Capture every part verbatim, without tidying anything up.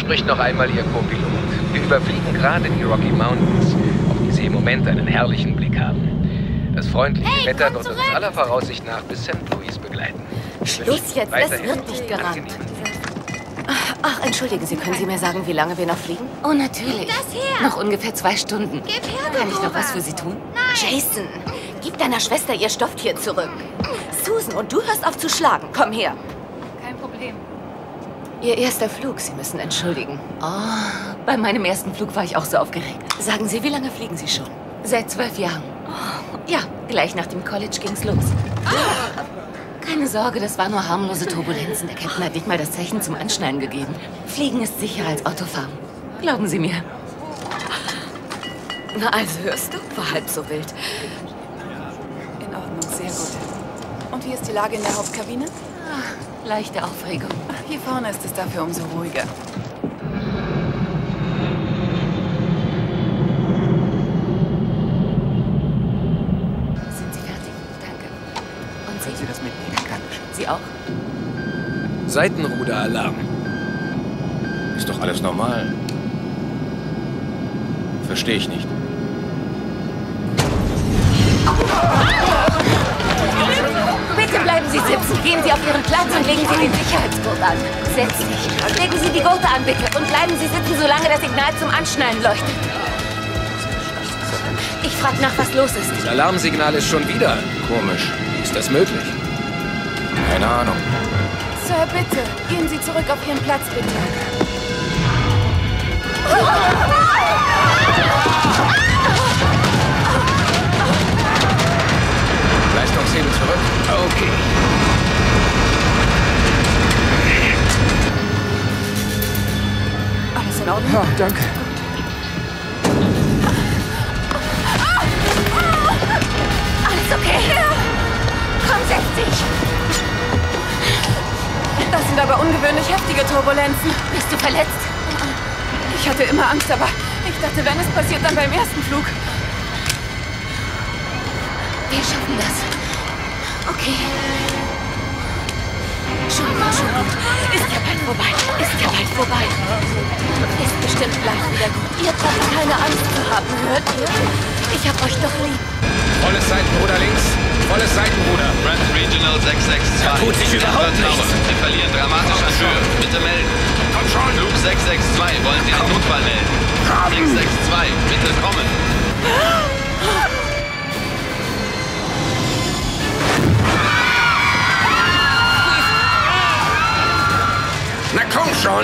spricht noch einmal Ihr Co-Pilot. Wir überfliegen gerade die Rocky Mountains, auf die Sie im Moment einen herrlichen Blick haben. Das freundliche Hey, Wetter wird zurück. uns aller Voraussicht nach bis Sankt Louis begleiten. Schluss jetzt, es wird nicht gerannt. Ach, entschuldigen Sie, können Sie mir sagen, wie lange wir noch fliegen? Oh, natürlich. Das her. Noch ungefähr zwei Stunden. Gib her, Kann ich noch Deborah. was für Sie tun? Jason, gib deiner Schwester ihr Stofftier zurück. Susan, und du hörst auf zu schlagen. Komm her. Kein Problem. Ihr erster Flug, Sie müssen entschuldigen. Oh, bei meinem ersten Flug war ich auch so aufgeregt. Sagen Sie, wie lange fliegen Sie schon? Seit zwölf Jahren. Oh, ja, gleich nach dem College ging's los. Keine Sorge, das waren nur harmlose Turbulenzen. Der Captain hat nicht mal das Zeichen zum Anschnallen gegeben. Fliegen ist sicherer als Autofahren. Glauben Sie mir. Na also, hörst du? War halb so wild. In Ordnung, sehr gut. Und wie ist die Lage in der Hauptkabine? Ah, leichte Aufregung. Hier vorne ist es dafür umso ruhiger. Sind Sie fertig? Danke. Und Können Sie? Sie das mitnehmen? Dankeschön. Sie auch? Seitenruderalarm. Ist doch alles normal. Verstehe ich nicht. Bitte bleiben Sie sitzen. Gehen Sie auf Ihren Platz und legen Sie den Sicherheitsgurt an. Setzen Sie sich. Legen Sie die Gurte an, bitte. Und bleiben Sie sitzen, solange das Signal zum Anschnallen leuchtet. Ich frage nach, was los ist. Das Alarmsignal ist schon wieder. Komisch. Wie ist das möglich? Keine Ahnung. Sir, bitte, gehen Sie zurück auf Ihren Platz, bitte. Leistungshebel zurück. Okay. Alles in Ordnung? Ja, danke. Alles okay? Komm, setz dich. Das sind aber ungewöhnlich heftige Turbulenzen. Bist du verletzt? Ich hatte immer Angst, aber ich dachte, wenn es passiert, dann beim ersten Flug. Wir schaffen das. Okay. Schon gut, schon gut. Ist ja bald vorbei. Ist ja bald vorbei. Ist bestimmt gleich wieder gut. Ihr braucht keine Angst zu haben, hört ihr? Ich hab euch doch lieb. Volles Seitenruder links. Volles Seitenruder. Brand Regional sechs sechs zwei. Da tut sich überhaupt Denver nichts. Tower. Wir verlieren dramatisch an Höhe. Bitte melden. Komm schon. Flug sechs sechs zwei, wollen Sie einen Notfall melden? sechs sechs zwei, bitte kommen. Na komm schon.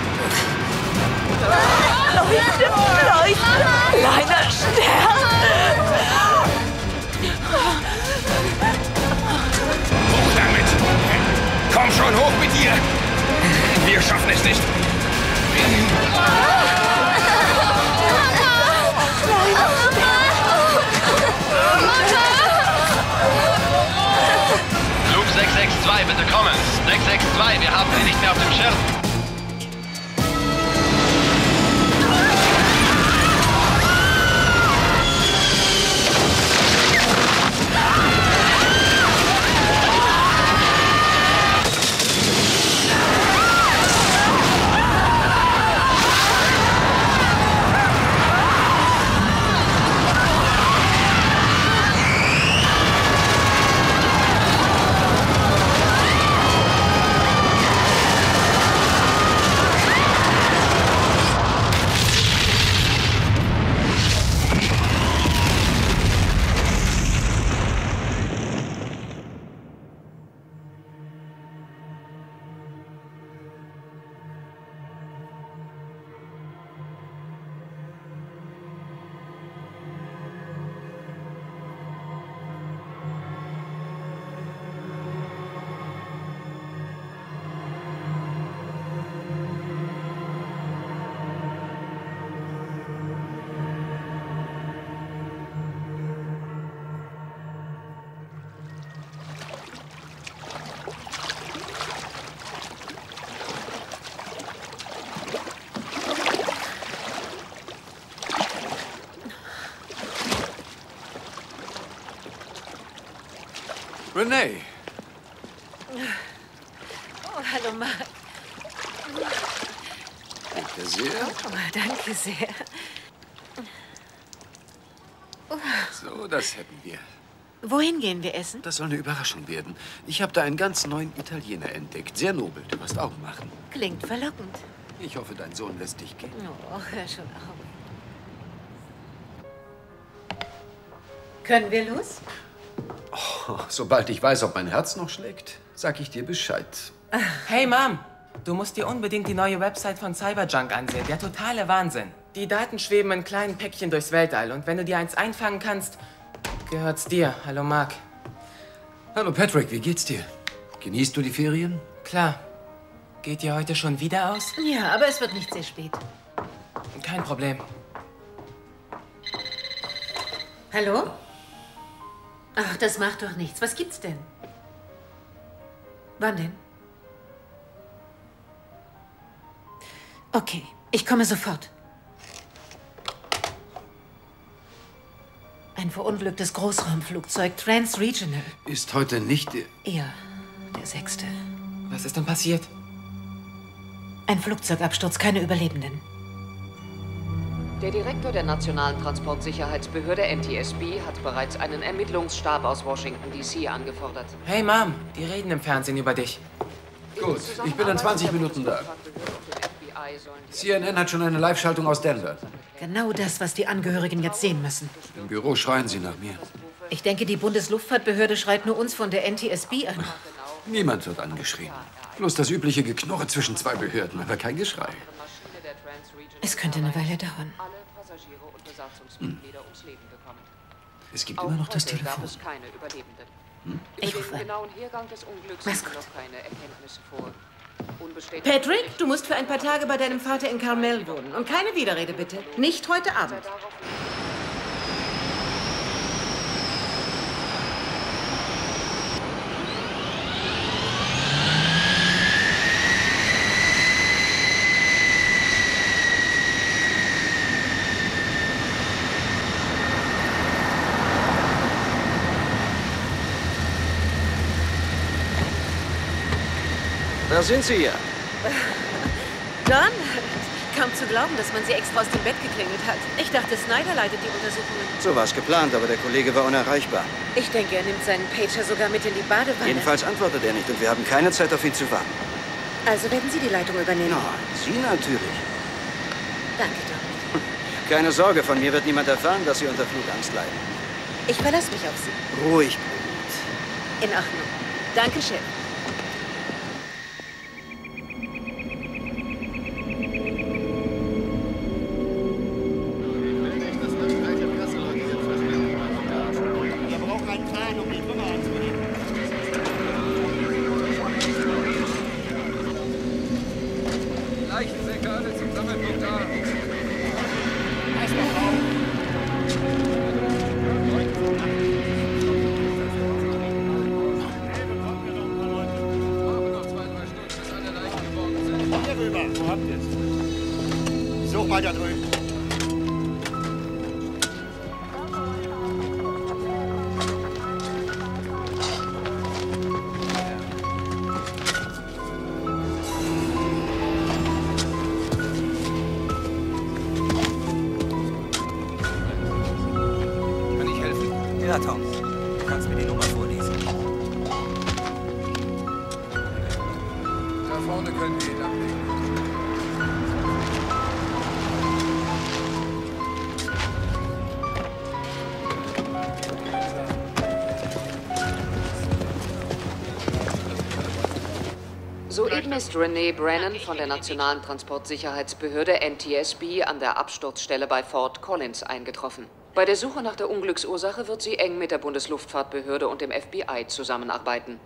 Leuchte, leuchte, kleiner Stern. Hoch damit. Komm schon, hoch mit dir. Wir schaffen es nicht. Flug sechs sechs zwei, bitte kommen. sechs sechs zwei, wir haben Sie nicht mehr auf dem Schirm. Renee. Oh, hallo, Mark. Danke sehr. Oh, danke sehr. So, das hätten wir. Wohin gehen wir essen? Das soll eine Überraschung werden. Ich habe da einen ganz neuen Italiener entdeckt. Sehr nobel. Du wirst Augen machen. Klingt verlockend. Ich hoffe, dein Sohn lässt dich gehen. Oh, hör schon auf. Können wir los? Oh, sobald ich weiß, ob mein Herz noch schlägt, sag ich dir Bescheid. Hey, Mom. Du musst dir unbedingt die neue Website von Cyberjunk ansehen. Der totale Wahnsinn. Die Daten schweben in kleinen Päckchen durchs Weltall. Und wenn du dir eins einfangen kannst, gehört's dir. Hallo, Mark. Hallo, Patrick. Wie geht's dir? Genießt du die Ferien? Klar. Geht ihr heute schon wieder aus? Ja, aber es wird nicht sehr spät. Kein Problem. Hallo? Ach, das macht doch nichts. Was gibt's denn? Wann denn? Okay, ich komme sofort. Ein verunglücktes Großraumflugzeug, Transregional. Ist heute nicht der... Ja, der sechste. Was ist denn passiert? Ein Flugzeugabsturz, keine Überlebenden. Der Direktor der Nationalen Transportsicherheitsbehörde N T S B hat bereits einen Ermittlungsstab aus Washington D C angefordert. Hey, Mom, die reden im Fernsehen über dich. Gut, ich bin in zwanzig Minuten da. C N N hat schon eine Live-Schaltung aus Denver. Genau das, was die Angehörigen jetzt sehen müssen. Im Büro schreien sie nach mir. Ich denke, die Bundesluftfahrtbehörde schreit nur uns von der N T S B an. Niemand wird angeschrien. Bloß das übliche Geknurre zwischen zwei Behörden, aber kein Geschrei. Es könnte eine Weile dauern. Hm. Es gibt immer noch das Telefon. Hm? Ich rufe an. Mach's gut. Patrick, du musst für ein paar Tage bei deinem Vater in Carmel wohnen. Und keine Widerrede, bitte. Nicht heute Abend. Da sind Sie ja. Don? Kaum zu glauben, dass man sie extra aus dem Bett geklingelt hat. Ich dachte, Snyder leitet die Untersuchungen. So war es geplant, aber der Kollege war unerreichbar. Ich denke, er nimmt seinen Pager sogar mit in die Badewanne. Jedenfalls antwortet er nicht und wir haben keine Zeit, auf ihn zu warten. Also werden Sie die Leitung übernehmen? Na, Sie natürlich. Danke, Don. Keine Sorge, von mir wird niemand erfahren, dass Sie unter Flugangst leiden. Ich verlasse mich auf Sie. Ruhig, Brut. In Ordnung. Danke, Chef. Ja, Tom. Du kannst mir die Nummer vorlesen. Da vorne können wir ihn ablegen. Soeben ist Renee Brennan von der Nationalen Transportsicherheitsbehörde N T S B an der Absturzstelle bei Fort Collins eingetroffen. Bei der Suche nach der Unglücksursache wird sie eng mit der Bundesluftfahrtbehörde und dem F B I zusammenarbeiten.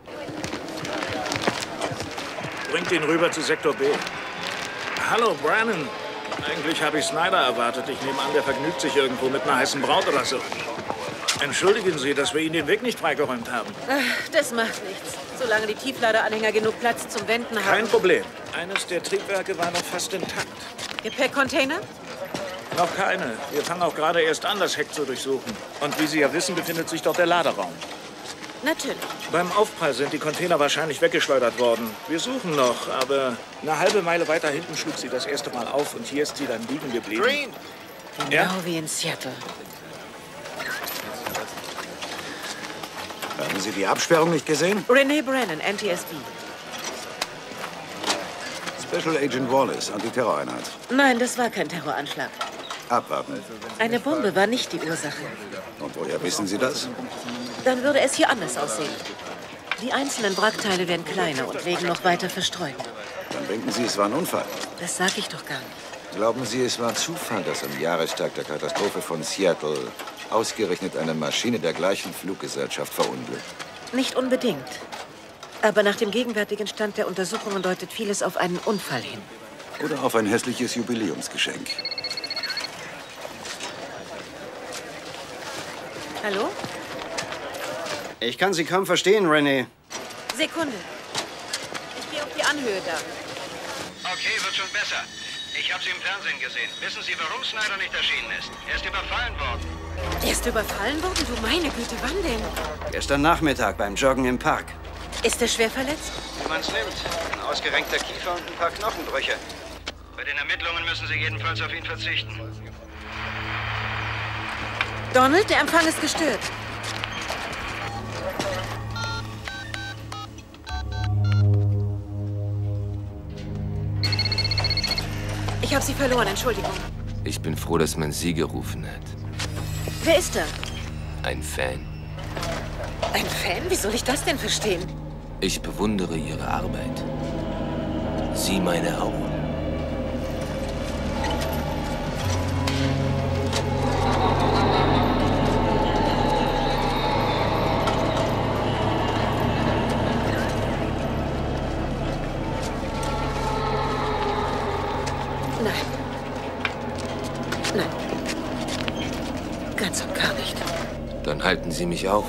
Bringt ihn rüber zu Sektor B. Hallo, Brennan. Eigentlich habe ich Snyder erwartet. Ich nehme an, der vergnügt sich irgendwo mit einer heißen Braut oder so. Entschuldigen Sie, dass wir Ihnen den Weg nicht freigeräumt haben. Ach, das macht nichts. Solange die Tiefladeranhänger genug Platz zum Wenden haben. Kein Problem. Eines der Triebwerke war noch fast intakt. Gepäckcontainer? Noch keine. Wir fangen auch gerade erst an, das Heck zu durchsuchen. Und wie Sie ja wissen, befindet sich dort der Laderaum. Natürlich. Beim Aufprall sind die Container wahrscheinlich weggeschleudert worden. Wir suchen noch, aber eine halbe Meile weiter hinten schlug sie das erste Mal auf und hier ist sie dann liegen geblieben. Green! Genau Ja? wie in Seattle. Haben Sie die Absperrung nicht gesehen? Renee Brennan, N T S B. Special Agent Wallace, Antiterroreinheit. Nein, das war kein Terroranschlag. Abwarten. Eine Bombe war nicht die Ursache. Und woher wissen Sie das? Dann würde es hier anders aussehen. Die einzelnen Wrackteile werden kleiner und legen noch weiter verstreut. Dann denken Sie, es war ein Unfall. Das sag ich doch gar nicht. Glauben Sie, es war Zufall, dass am Jahrestag der Katastrophe von Seattle ausgerechnet eine Maschine der gleichen Fluggesellschaft verunglückt? Nicht unbedingt. Aber nach dem gegenwärtigen Stand der Untersuchungen deutet vieles auf einen Unfall hin. Oder auf ein hässliches Jubiläumsgeschenk. Hallo? Ich kann Sie kaum verstehen, Renee. Sekunde. Ich gehe auf die Anhöhe da. Okay, wird schon besser. Ich habe Sie im Fernsehen gesehen. Wissen Sie, warum Snyder nicht erschienen ist? Er ist überfallen worden. Er ist überfallen worden? Du meine Güte, wann denn? Gestern Nachmittag beim Joggen im Park. Ist er schwer verletzt? Wie man's nimmt. Ein ausgerenkter Kiefer und ein paar Knochenbrüche. Bei den Ermittlungen müssen Sie jedenfalls auf ihn verzichten. Donald, der Empfang ist gestört. Ich habe Sie verloren, Entschuldigung. Ich bin froh, dass man Sie gerufen hat. Wer ist da? Ein Fan. Ein Fan? Wie soll ich das denn verstehen? Ich bewundere Ihre Arbeit. Sie meine auch. Nein. Nein. Ganz und gar nicht. Dann halten Sie mich auf.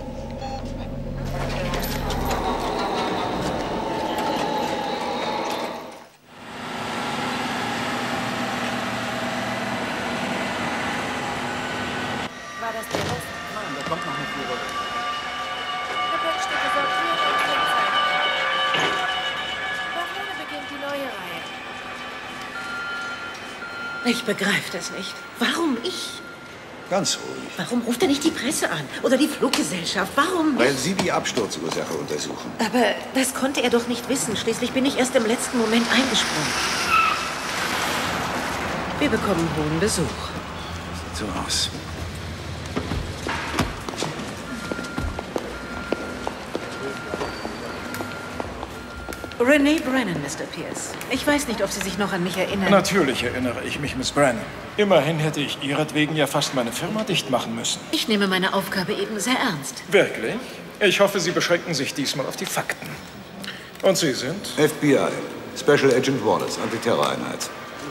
War das der Rest? Nein, da kommt noch eine Führung. Gepäckstücke sortiert und kennzeichnet. Da vorne beginnt die neue Reihe. Ich begreife das nicht. Warum ich? Ganz ruhig. Warum ruft er nicht die Presse an? Oder die Fluggesellschaft? Warum Weil nicht? Sie die Absturzursache untersuchen. Aber das konnte er doch nicht wissen. Schließlich bin ich erst im letzten Moment eingesprungen. Wir bekommen hohen Besuch. Sieht so aus. Renee Brennan, Mister Pierce. Ich weiß nicht, ob Sie sich noch an mich erinnern. Natürlich erinnere ich mich, Miss Brennan. Immerhin hätte ich ihretwegen ja fast meine Firma dicht machen müssen. Ich nehme meine Aufgabe eben sehr ernst. Wirklich? Ich hoffe, Sie beschränken sich diesmal auf die Fakten. Und Sie sind? F B I. Special Agent Wallace, Antiterroreinheit.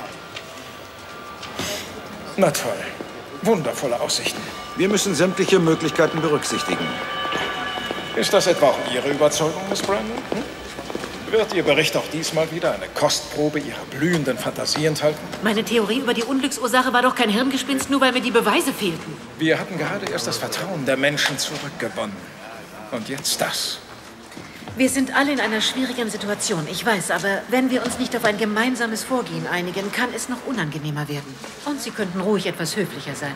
Na toll. Wundervolle Aussichten. Wir müssen sämtliche Möglichkeiten berücksichtigen. Ist das etwa auch Ihre Überzeugung, Miss Brennan? Hm? Wird Ihr Bericht auch diesmal wieder eine Kostprobe Ihrer blühenden Fantasie enthalten? Meine Theorie über die Unglücksursache war doch kein Hirngespinst, nur weil mir die Beweise fehlten. Wir hatten gerade erst das Vertrauen der Menschen zurückgewonnen. Und jetzt das. Wir sind alle in einer schwierigen Situation, ich weiß, aber wenn wir uns nicht auf ein gemeinsames Vorgehen einigen, kann es noch unangenehmer werden. Und Sie könnten ruhig etwas höflicher sein.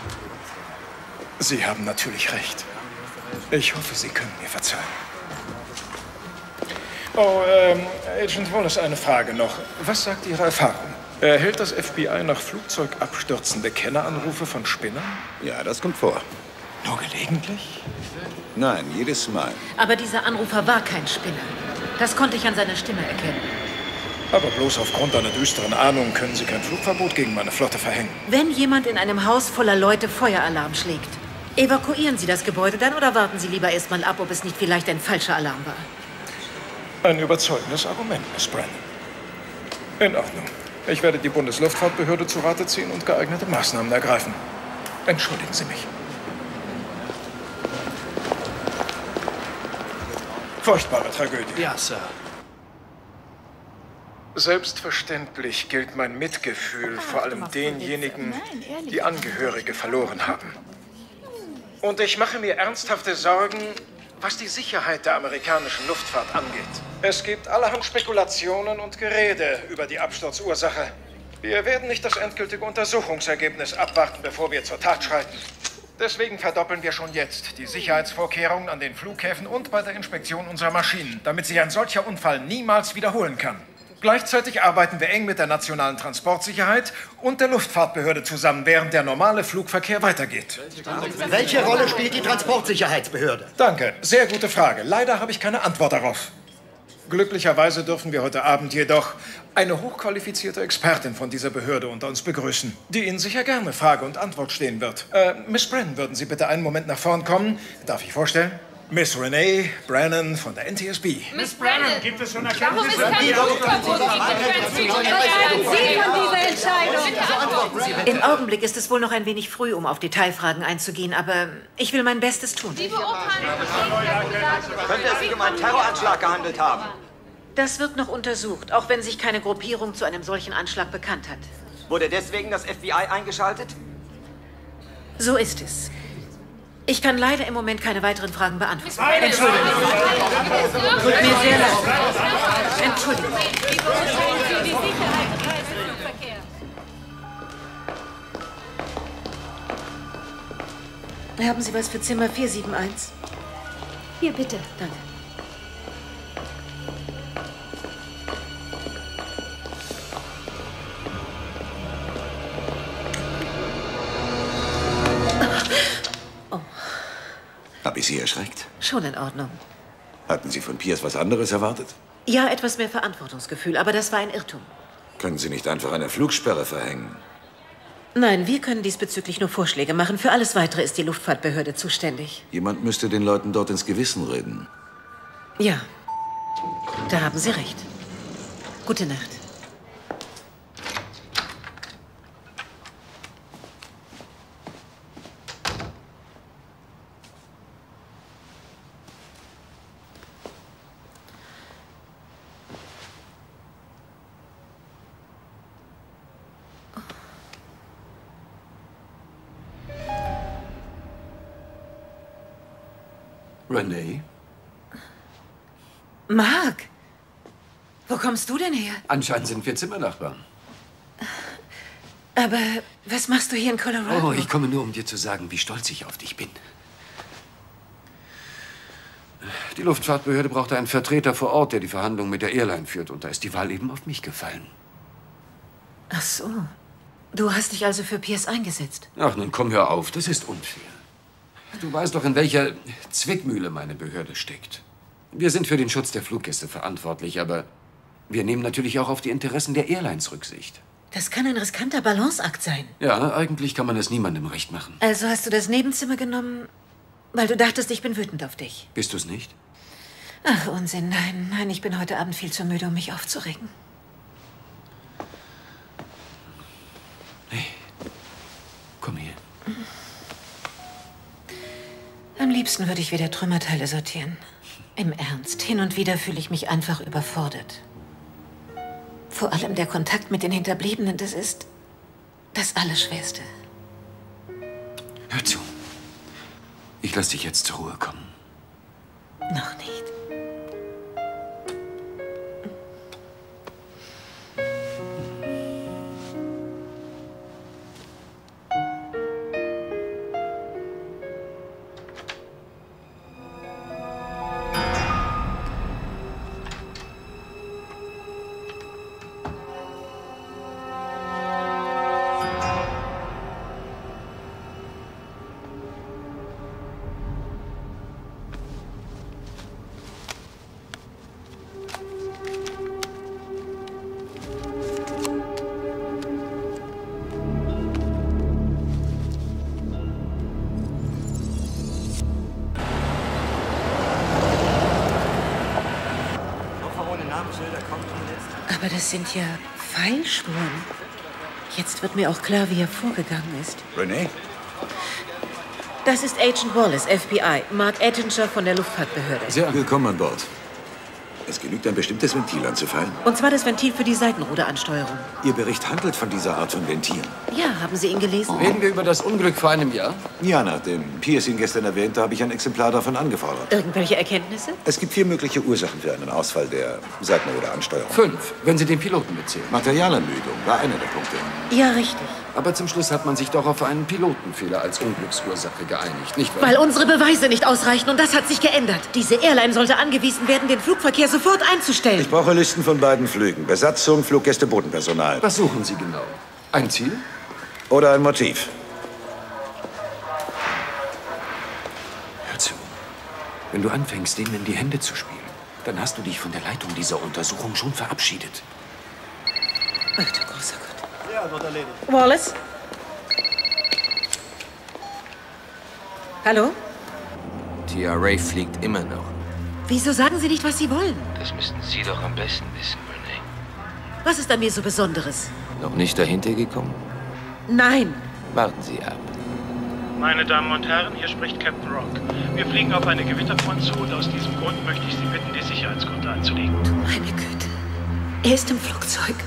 Sie haben natürlich recht. Ich hoffe, Sie können mir verzeihen. Oh, ähm, Agent Wallace, eine Frage noch. Was sagt Ihre Erfahrung? Erhält das F B I nach Flugzeug abstürzende Kenneranrufe von Spinnern? Ja, das kommt vor. Nur gelegentlich? Nein, jedes Mal. Aber dieser Anrufer war kein Spinner. Das konnte ich an seiner Stimme erkennen. Aber bloß aufgrund einer düsteren Ahnung können Sie kein Flugverbot gegen meine Flotte verhängen. Wenn jemand in einem Haus voller Leute Feueralarm schlägt, evakuieren Sie das Gebäude dann oder warten Sie lieber erst mal ab, ob es nicht vielleicht ein falscher Alarm war? Ein überzeugendes Argument, Miss Brennan. In Ordnung. Ich werde die Bundesluftfahrtbehörde zu Rate ziehen und geeignete Maßnahmen ergreifen. Entschuldigen Sie mich. Furchtbare Tragödie. Ja, Sir. Selbstverständlich gilt mein Mitgefühl vor allem denjenigen, die Angehörige verloren haben. Und ich mache mir ernsthafte Sorgen was die Sicherheit der amerikanischen Luftfahrt angeht. Es gibt allerhand Spekulationen und Gerede über die Absturzursache. Wir werden nicht das endgültige Untersuchungsergebnis abwarten, bevor wir zur Tat schreiten. Deswegen verdoppeln wir schon jetzt die Sicherheitsvorkehrungen an den Flughäfen und bei der Inspektion unserer Maschinen, damit sich ein solcher Unfall niemals wiederholen kann. Gleichzeitig arbeiten wir eng mit der nationalen Transportsicherheit und der Luftfahrtbehörde zusammen, während der normale Flugverkehr weitergeht. Welche Rolle spielt die Transportsicherheitsbehörde? Danke, sehr gute Frage. Leider habe ich keine Antwort darauf. Glücklicherweise dürfen wir heute Abend jedoch eine hochqualifizierte Expertin von dieser Behörde unter uns begrüßen, die Ihnen sicher gerne Frage und Antwort stehen wird. Äh, Miss Brennan, würden Sie bitte einen Moment nach vorn kommen? Darf ich vorstellen? Miss Renee Brennan von der N T S B. Miss Brennan, gibt es schon Erkenntnisse? Warum ist kein Sie von dieser Entscheidung? Im Augenblick ist es wohl noch ein wenig früh, um auf Detailfragen einzugehen, aber ich will mein Bestes tun. Könnte es sich um einen Terroranschlag gehandelt haben? Das wird noch untersucht, auch wenn sich keine Gruppierung zu einem solchen Anschlag bekannt hat. Wurde deswegen das F B I eingeschaltet? So ist es. Ich kann leider im Moment keine weiteren Fragen beantworten. Entschuldigung. Tut mir sehr leid. Entschuldigung. Haben Sie was für Zimmer vier sieben eins? Hier, bitte. Danke. Habe ich Sie erschreckt? Schon in Ordnung. Hatten Sie von Pierce was anderes erwartet? Ja, etwas mehr Verantwortungsgefühl, aber das war ein Irrtum. Können Sie nicht einfach eine Flugsperre verhängen? Nein, wir können diesbezüglich nur Vorschläge machen. Für alles Weitere ist die Luftfahrtbehörde zuständig. Jemand müsste den Leuten dort ins Gewissen reden. Ja, da haben Sie recht. Gute Nacht. Renee? Mark! Wo kommst du denn her? Anscheinend sind wir Zimmernachbarn. Aber was machst du hier in Colorado? Oh, ich komme nur, um dir zu sagen, wie stolz ich auf dich bin. Die Luftfahrtbehörde brauchte einen Vertreter vor Ort, der die Verhandlungen mit der Airline führt. Und da ist die Wahl eben auf mich gefallen. Ach so. Du hast dich also für Pierce eingesetzt? Ach, nun komm, hör auf. Das ist unfair. Du weißt doch, in welcher Zwickmühle meine Behörde steckt. Wir sind für den Schutz der Fluggäste verantwortlich, aber wir nehmen natürlich auch auf die Interessen der Airlines Rücksicht. Das kann ein riskanter Balanceakt sein. Ja, eigentlich kann man es niemandem recht machen. Also hast du das Nebenzimmer genommen, weil du dachtest, ich bin wütend auf dich. Bist du es nicht? Ach, Unsinn. Nein, nein, ich bin heute Abend viel zu müde, um mich aufzuregen. Hey, komm her. Am liebsten würde ich wieder Trümmerteile sortieren. Im Ernst, hin und wieder fühle ich mich einfach überfordert. Vor allem der Kontakt mit den Hinterbliebenen, das ist das Allerschwerste. Hör zu. Ich lasse dich jetzt zur Ruhe kommen. Noch nicht. Aber das sind ja Pfeilspuren. Jetzt wird mir auch klar, wie er vorgegangen ist. Renee? Das ist Agent Wallace, F B I. Mark Ettinger von der Luftfahrtbehörde. Sehr willkommen an Bord. Es genügt, ein bestimmtes Ventil anzufallen. Und zwar das Ventil für die Seitenruderansteuerung. Ihr Bericht handelt von dieser Art von Ventilen. Ja, haben Sie ihn gelesen? Reden wir über das Unglück vor einem Jahr? Ja, nachdem Pierce ihn gestern erwähnte, habe ich ein Exemplar davon angefordert. Irgendwelche Erkenntnisse? Es gibt vier mögliche Ursachen für einen Ausfall der Seitenruderansteuerung. Fünf, wenn Sie den Piloten bezählen. Materialermüdung war einer der Punkte. Ja, richtig. Aber zum Schluss hat man sich doch auf einen Pilotenfehler als Unglücksursache geeinigt, nicht wahr? Weil unsere Beweise nicht ausreichen und das hat sich geändert. Diese Airline sollte angewiesen werden, den Flugverkehr sofort einzustellen. Ich brauche Listen von beiden Flügen. Besatzung, Fluggäste, Bodenpersonal. Was suchen Sie genau? Ein Ziel? Oder ein Motiv? Hör zu. Wenn du anfängst, denen in die Hände zu spielen, dann hast du dich von der Leitung dieser Untersuchung schon verabschiedet. Ach du großer Gott. Ja, wird erledigt. Wallace? Hallo? Tia Ray fliegt immer noch. Wieso sagen Sie nicht, was Sie wollen? Das müssten Sie doch am besten wissen, Renee. Was ist an mir so Besonderes? Noch nicht dahinter gekommen? Nein. Warten Sie ab. Meine Damen und Herren, hier spricht Captain Rock. Wir fliegen auf eine Gewitterfront zu und aus diesem Grund möchte ich Sie bitten, die Sicherheitsgurte anzulegen. Du meine Güte. Er ist im Flugzeug.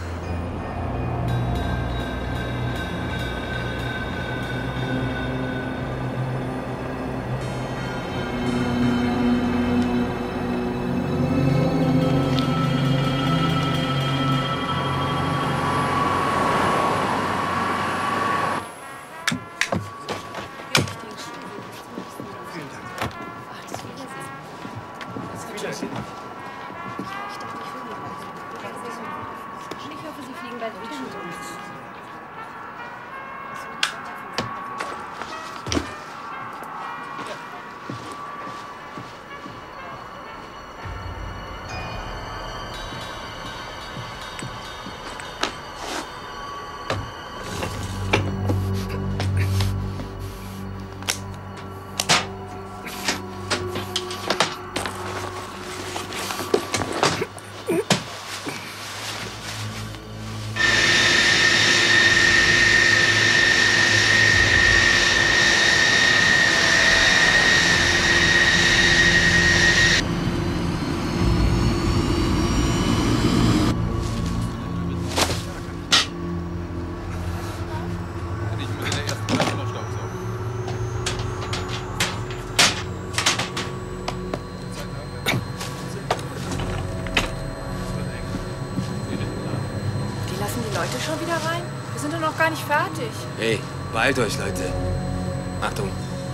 Fertig. Hey, beeilt euch, Leute. Achtung.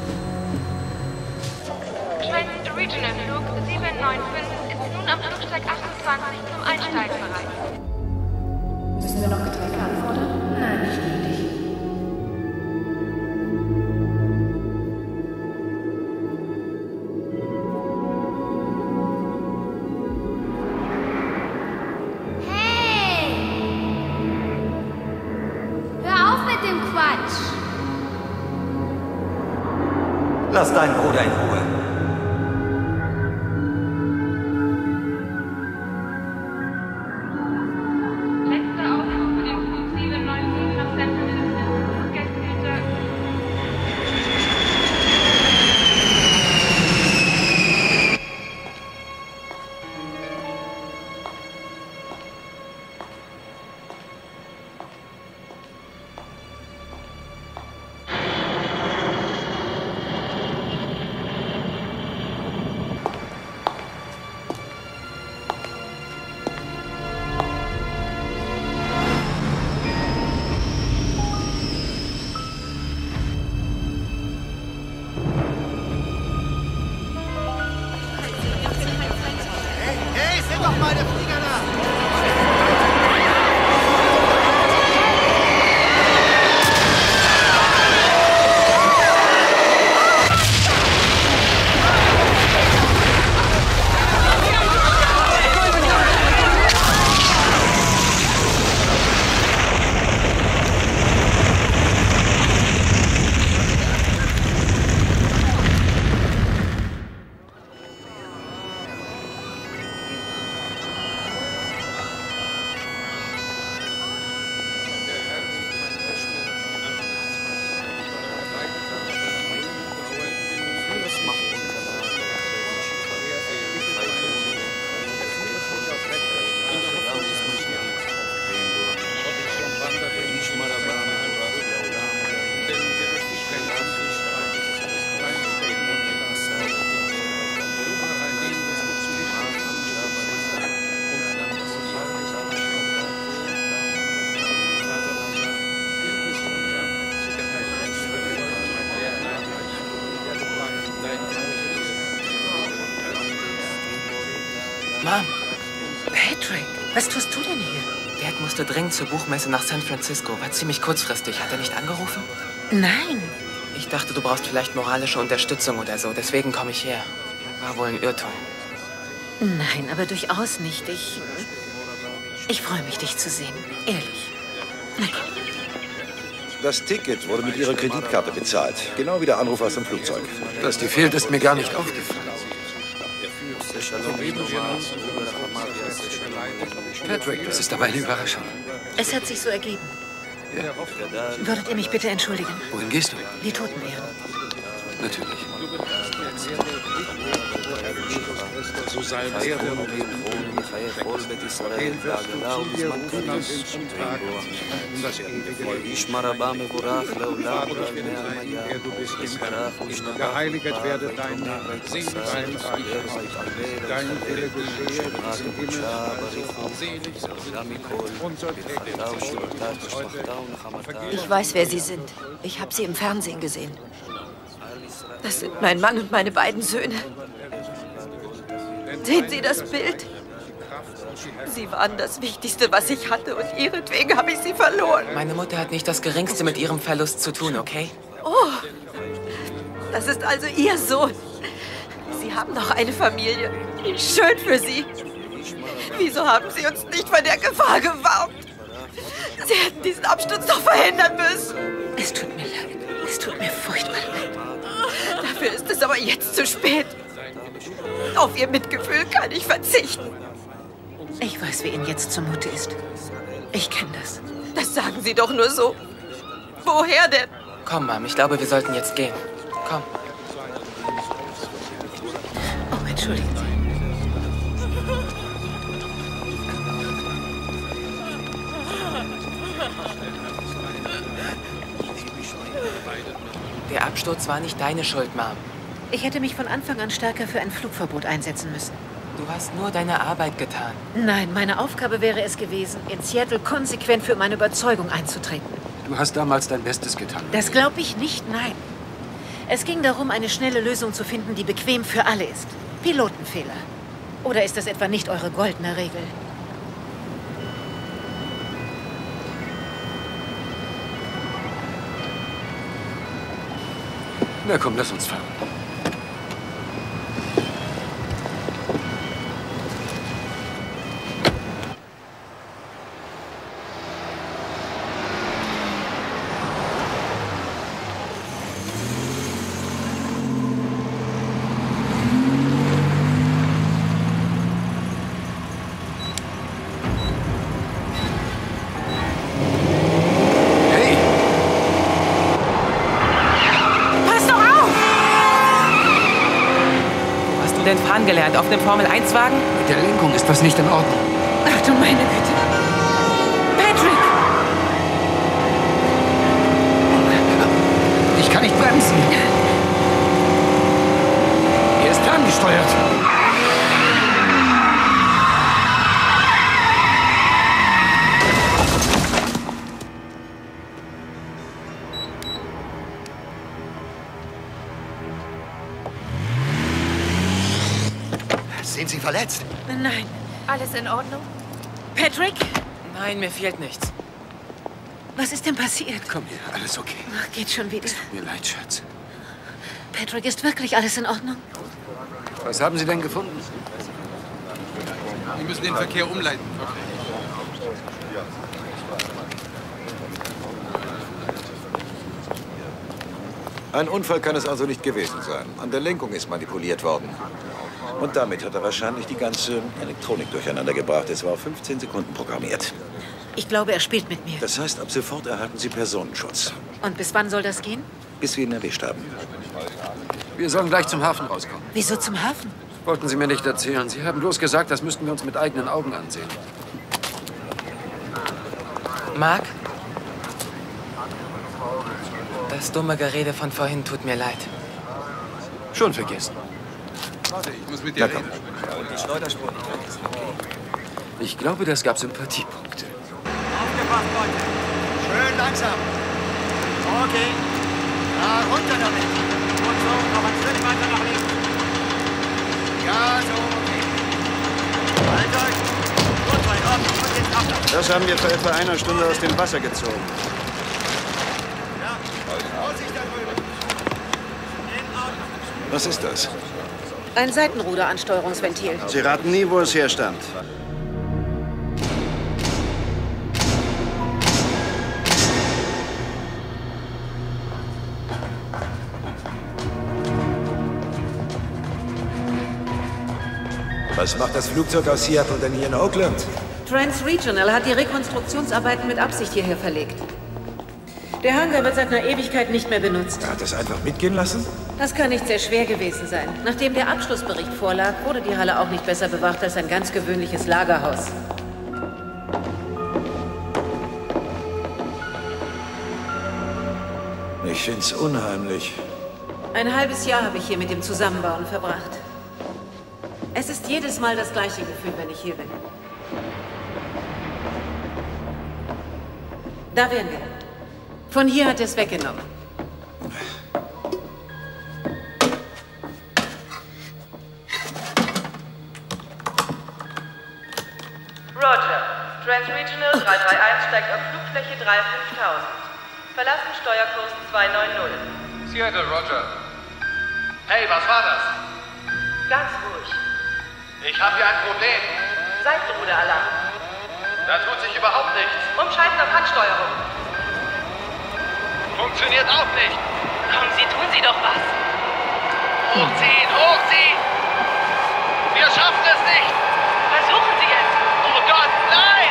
Trans Regional Flug sieben neun fünf ist nun am Flugsteig achtundzwanzig zum Einsteigen bereit. Müssen wir noch Getränke anfordern? Nein, nicht nötig. Lass deinen Bruder in Ruhe. Letzter Aufruf für den Flug sieben neun fünf nach San Francisco. Gäste bitte. Mom. Patrick, was tust du denn hier? Dad musste dringend zur Buchmesse nach San Francisco. War ziemlich kurzfristig. Hat er nicht angerufen? Nein. Ich dachte, du brauchst vielleicht moralische Unterstützung oder so. Deswegen komme ich her. War wohl ein Irrtum. Nein, aber durchaus nicht. Ich... Ich freue mich, dich zu sehen. Ehrlich. Na komm. Das Ticket wurde mit Ihrer Kreditkarte bezahlt. Genau wie der Anruf aus dem Flugzeug. Dass die fehlt, ist mir gar nicht aufgefallen. Patrick, das ist aber eine Überraschung. Es hat sich so ergeben. Ja. Würdet ihr mich bitte entschuldigen? Wohin gehst du? Die Totenbeeren. Natürlich. Zu seinem Ehren das geheiligt werde dein Name, dein Reich, dein Wille geschehe, im Himmel, selig unser tägliches Brot. Ich weiß, wer Sie sind. Ich habe Sie im Fernsehen gesehen. Das sind mein Mann und meine beiden Söhne. Sehen Sie das Bild? Sie waren das Wichtigste, was ich hatte, und ihretwegen habe ich sie verloren. Meine Mutter hat nicht das Geringste mit ihrem Verlust zu tun, okay? Oh, das ist also Ihr Sohn. Sie haben noch eine Familie. Schön für Sie. Wieso haben Sie uns nicht vor der Gefahr gewarnt? Sie hätten diesen Absturz doch verhindern müssen. Es tut mir leid. Es tut mir furchtbar leid. Dafür ist es aber jetzt zu spät. Auf Ihr Mitgefühl kann ich verzichten. Ich weiß, wie Ihnen jetzt zumute ist. Ich kenne das. Das sagen Sie doch nur so. Woher denn? Komm, Mom, ich glaube, wir sollten jetzt gehen. Komm. Oh, entschuldigen Sie. Der Absturz war nicht deine Schuld, Mom. Ich hätte mich von Anfang an stärker für ein Flugverbot einsetzen müssen. Du hast nur deine Arbeit getan. Nein, meine Aufgabe wäre es gewesen, in Seattle konsequent für meine Überzeugung einzutreten. Du hast damals dein Bestes getan. Das glaube ich nicht, nein. Es ging darum, eine schnelle Lösung zu finden, die bequem für alle ist. Pilotenfehler. Oder ist das etwa nicht eure goldene Regel? Na komm, lass uns fahren. Gelernt auf dem Formel eins Wagen? Mit der Lenkung ist was nicht in Ordnung. Ach du meine Güte. Patrick! Ich kann nicht bremsen. Er ist ferngesteuert. Sind Sie verletzt? Nein. Alles in Ordnung? Patrick? Nein, mir fehlt nichts. Was ist denn passiert? Komm her, alles okay. Ach, geht schon wieder. Es tut mir leid, Schatz. Patrick, ist wirklich alles in Ordnung? Was haben Sie denn gefunden? Wir müssen den Verkehr umleiten. Ein Unfall kann es also nicht gewesen sein. An der Lenkung ist manipuliert worden. Und damit hat er wahrscheinlich die ganze Elektronik durcheinander gebracht. Es war auf fünfzehn Sekunden programmiert. Ich glaube, er spielt mit mir. Das heißt, ab sofort erhalten Sie Personenschutz. Und bis wann soll das gehen? Bis wir ihn erwischt haben. Wir sollen gleich zum Hafen rauskommen. Wieso zum Hafen? Wollten Sie mir nicht erzählen. Sie haben bloß gesagt, das müssten wir uns mit eigenen Augen ansehen. Mark? Das dumme Gerede von vorhin tut mir leid. Schon vergessen. Warte, ich muss mit dir reden. Und die Schleuderspur nicht vergessen, okay? Ich glaube, das gab Sympathiepunkte. Aufgepasst, Leute. Schön langsam. Okay. Na, runter damit. Und so, noch ein Stück weiter nach links. Ja, so, okay. Das haben wir vor etwa einer Stunde aus dem Wasser gezogen. Was ist das? Ein Seitenruderansteuerungsventil. Sie raten nie, wo es herstammt. Was macht das Flugzeug aus Seattle denn hier in Oakland? Transregional hat die Rekonstruktionsarbeiten mit Absicht hierher verlegt. Der Hangar wird seit einer Ewigkeit nicht mehr benutzt. Er hat es einfach mitgehen lassen? Das kann nicht sehr schwer gewesen sein. Nachdem der Abschlussbericht vorlag, wurde die Halle auch nicht besser bewacht als ein ganz gewöhnliches Lagerhaus. Ich find's unheimlich. Ein halbes Jahr habe ich hier mit dem Zusammenbauen verbracht. Es ist jedes Mal das gleiche Gefühl, wenn ich hier bin. Da wären wir. Von hier hat er es weggenommen. Roger. Transregional drei drei eins steigt auf Flugfläche drei fünftausend. Verlassen Steuerkurs zwei neun null. Seattle, Roger. Hey, was war das? Ganz ruhig. Ich habe hier ein Problem. Seitenruderalarm. Da tut sich überhaupt nichts. Umschalten auf Handsteuerung. Funktioniert auch nicht. Kommen Sie, tun Sie doch was. Hochziehen, hochziehen! Wir schaffen es nicht! Versuchen Sie es! Oh Gott, nein!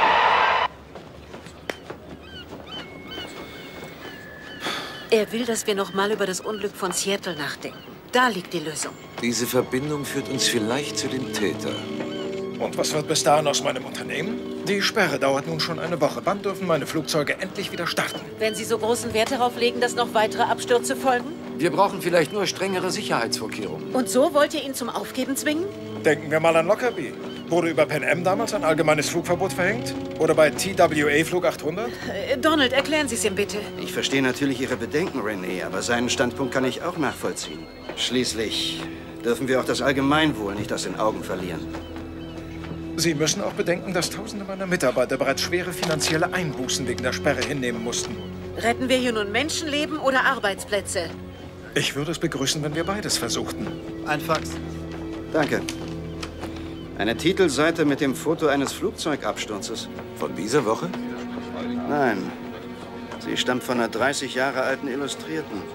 Er will, dass wir noch mal über das Unglück von Seattle nachdenken. Da liegt die Lösung. Diese Verbindung führt uns vielleicht zu dem Täter. Und was wird bis dahin aus meinem Unternehmen? Die Sperre dauert nun schon eine Woche. Wann dürfen meine Flugzeuge endlich wieder starten? Wenn Sie so großen Wert darauf legen, dass noch weitere Abstürze folgen? Wir brauchen vielleicht nur strengere Sicherheitsvorkehrungen. Und so wollt ihr ihn zum Aufgeben zwingen? Denken wir mal an Lockerbie. Wurde über Pan Am damals ein allgemeines Flugverbot verhängt? Oder bei T W A Flug achthundert? Äh, Donald, erklären Sie es ihm bitte. Ich verstehe natürlich Ihre Bedenken, René, aber seinen Standpunkt kann ich auch nachvollziehen. Schließlich dürfen wir auch das Allgemeinwohl nicht aus den Augen verlieren. Sie müssen auch bedenken, dass Tausende meiner Mitarbeiter bereits schwere finanzielle Einbußen wegen der Sperre hinnehmen mussten. Retten wir hier nun Menschenleben oder Arbeitsplätze? Ich würde es begrüßen, wenn wir beides versuchten. Ein Fax. Danke. Eine Titelseite mit dem Foto eines Flugzeugabsturzes. Von dieser Woche? Nein. Sie stammt von einer dreißig Jahre alten Illustrierten.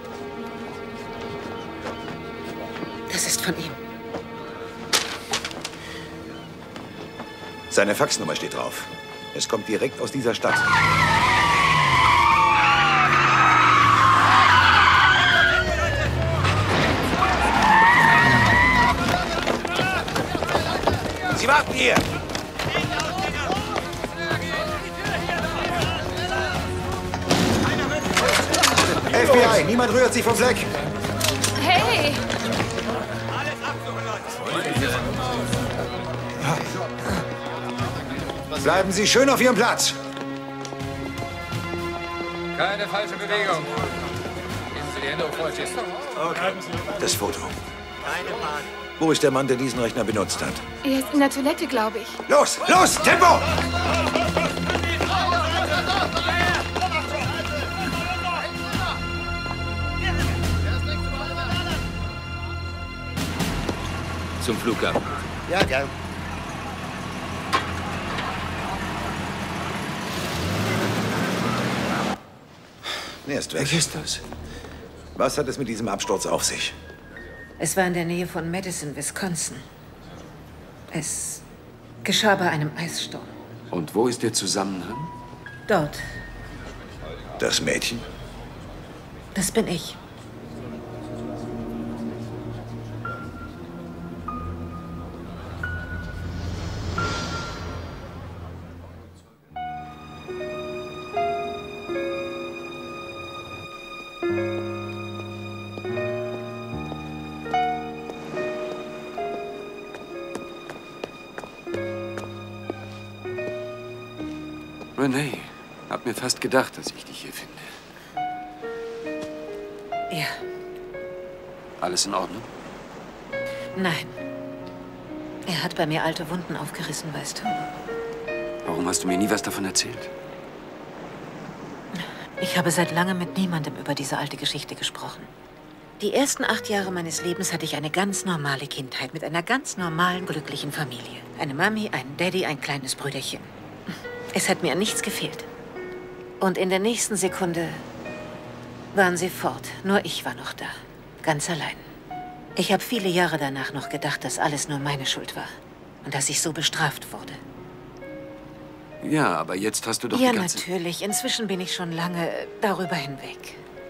Das ist von ihm. Seine Faxnummer steht drauf. Es kommt direkt aus dieser Stadt. Sie warten hier! F B I, niemand rührt sich vom Fleck! Hey! Bleiben Sie schön auf Ihrem Platz! Keine falsche Bewegung. Geben Sie die Hände hoch, Vollschiss. Okay. Das Foto. Wo ist der Mann, der diesen Rechner benutzt hat? Er ist in der Toilette, glaube ich. Los, los, Tempo! Zum Flughafen. Ja, gern. Er ist weg. Was ist das? Was hat es mit diesem Absturz auf sich? Es war in der Nähe von Madison, Wisconsin. Es geschah bei einem Eissturm. Und wo ist der Zusammenhang? Dort. Das Mädchen? Das bin ich. René, hab mir fast gedacht, dass ich dich hier finde. Ja. Alles in Ordnung? Nein. Er hat bei mir alte Wunden aufgerissen, weißt du. Warum hast du mir nie was davon erzählt? Ich habe seit langem mit niemandem über diese alte Geschichte gesprochen. Die ersten acht Jahre meines Lebens hatte ich eine ganz normale Kindheit mit einer ganz normalen, glücklichen Familie. Eine Mami, einen Daddy, ein kleines Brüderchen. Es hat mir an nichts gefehlt. Und in der nächsten Sekunde waren sie fort. Nur ich war noch da. Ganz allein. Ich habe viele Jahre danach noch gedacht, dass alles nur meine Schuld war. Und dass ich so bestraft wurde. Ja, aber jetzt hast du doch Ja, die ganze... natürlich. Inzwischen bin ich schon lange darüber hinweg.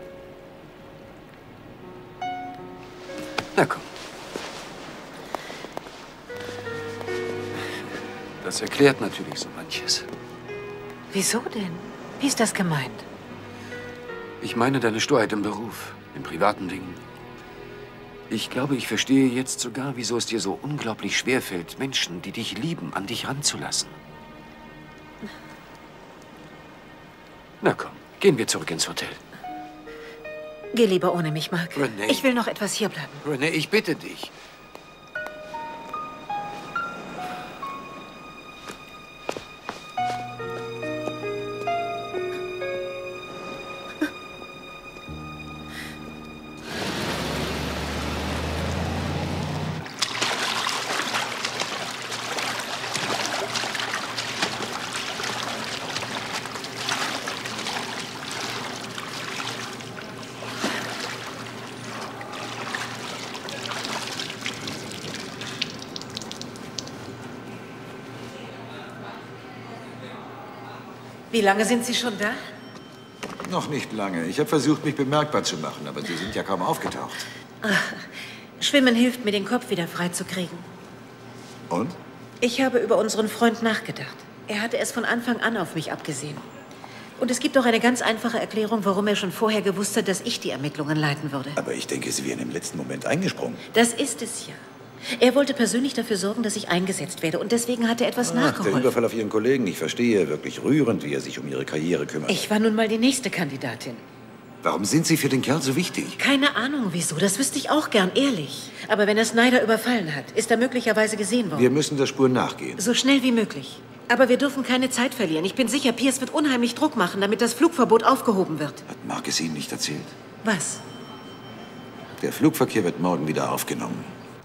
Na komm. Das erklärt natürlich so manches. Wieso denn? Wie ist das gemeint? Ich meine deine Sturheit im Beruf, in privaten Dingen. Ich glaube, ich verstehe jetzt sogar, wieso es dir so unglaublich schwerfällt, Menschen, die dich lieben, an dich ranzulassen. Na komm, gehen wir zurück ins Hotel. Geh lieber ohne mich, Mark. Renee. Ich will noch etwas hierbleiben. Renee, ich bitte dich. Wie lange sind Sie schon da? Noch nicht lange. Ich habe versucht, mich bemerkbar zu machen, aber Sie sind ja kaum aufgetaucht. Ach, Schwimmen hilft mir, den Kopf wieder freizukriegen. Und? Ich habe über unseren Freund nachgedacht. Er hatte es von Anfang an auf mich abgesehen. Und es gibt auch eine ganz einfache Erklärung, warum er schon vorher gewusst hat, dass ich die Ermittlungen leiten würde. Aber ich denke, Sie wären im letzten Moment eingesprungen. Das ist es ja. Er wollte persönlich dafür sorgen, dass ich eingesetzt werde. Und deswegen hat er etwas Ach, der nachgeholfen. Überfall auf Ihren Kollegen, ich verstehe. Wirklich rührend, wie er sich um Ihre Karriere kümmert. Ich war nun mal die nächste Kandidatin. Warum sind Sie für den Kerl so wichtig? Keine Ahnung, wieso. Das wüsste ich auch gern, ehrlich. Aber wenn er Snyder überfallen hat, ist er möglicherweise gesehen worden. Wir müssen der Spur nachgehen. So schnell wie möglich. Aber wir dürfen keine Zeit verlieren. Ich bin sicher, Pierce wird unheimlich Druck machen, damit das Flugverbot aufgehoben wird. Hat Mark es Ihnen nicht erzählt? Was? Der Flugverkehr wird morgen wieder aufgenommen.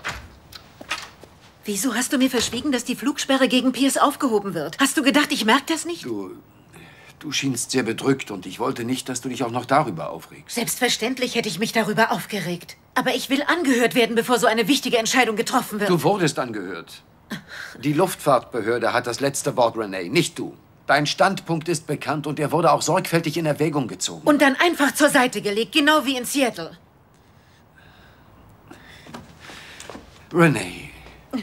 Wieso hast du mir verschwiegen, dass die Flugsperre gegen Pierce aufgehoben wird? Hast du gedacht, ich merke das nicht? Du, du schienst sehr bedrückt und ich wollte nicht, dass du dich auch noch darüber aufregst. Selbstverständlich hätte ich mich darüber aufgeregt. Aber ich will angehört werden, bevor so eine wichtige Entscheidung getroffen wird. Du wurdest angehört. Die Luftfahrtbehörde hat das letzte Wort, Renee, nicht du. Dein Standpunkt ist bekannt und er wurde auch sorgfältig in Erwägung gezogen. Und dann einfach zur Seite gelegt, genau wie in Seattle. Renee.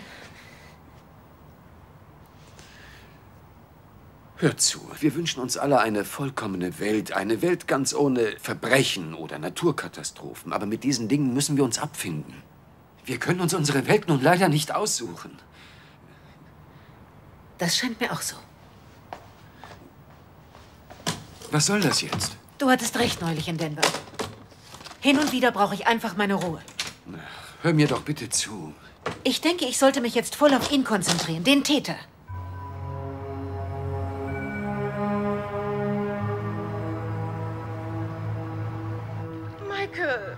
Hör zu, wir wünschen uns alle eine vollkommene Welt, eine Welt ganz ohne Verbrechen oder Naturkatastrophen. Aber mit diesen Dingen müssen wir uns abfinden. Wir können uns unsere Welt nun leider nicht aussuchen. Das scheint mir auch so. Was soll das jetzt? Du hattest recht neulich in Denver. Hin und wieder brauche ich einfach meine Ruhe. Hör mir doch bitte zu. Ich denke, ich sollte mich jetzt voll auf ihn konzentrieren, den Täter. Michael!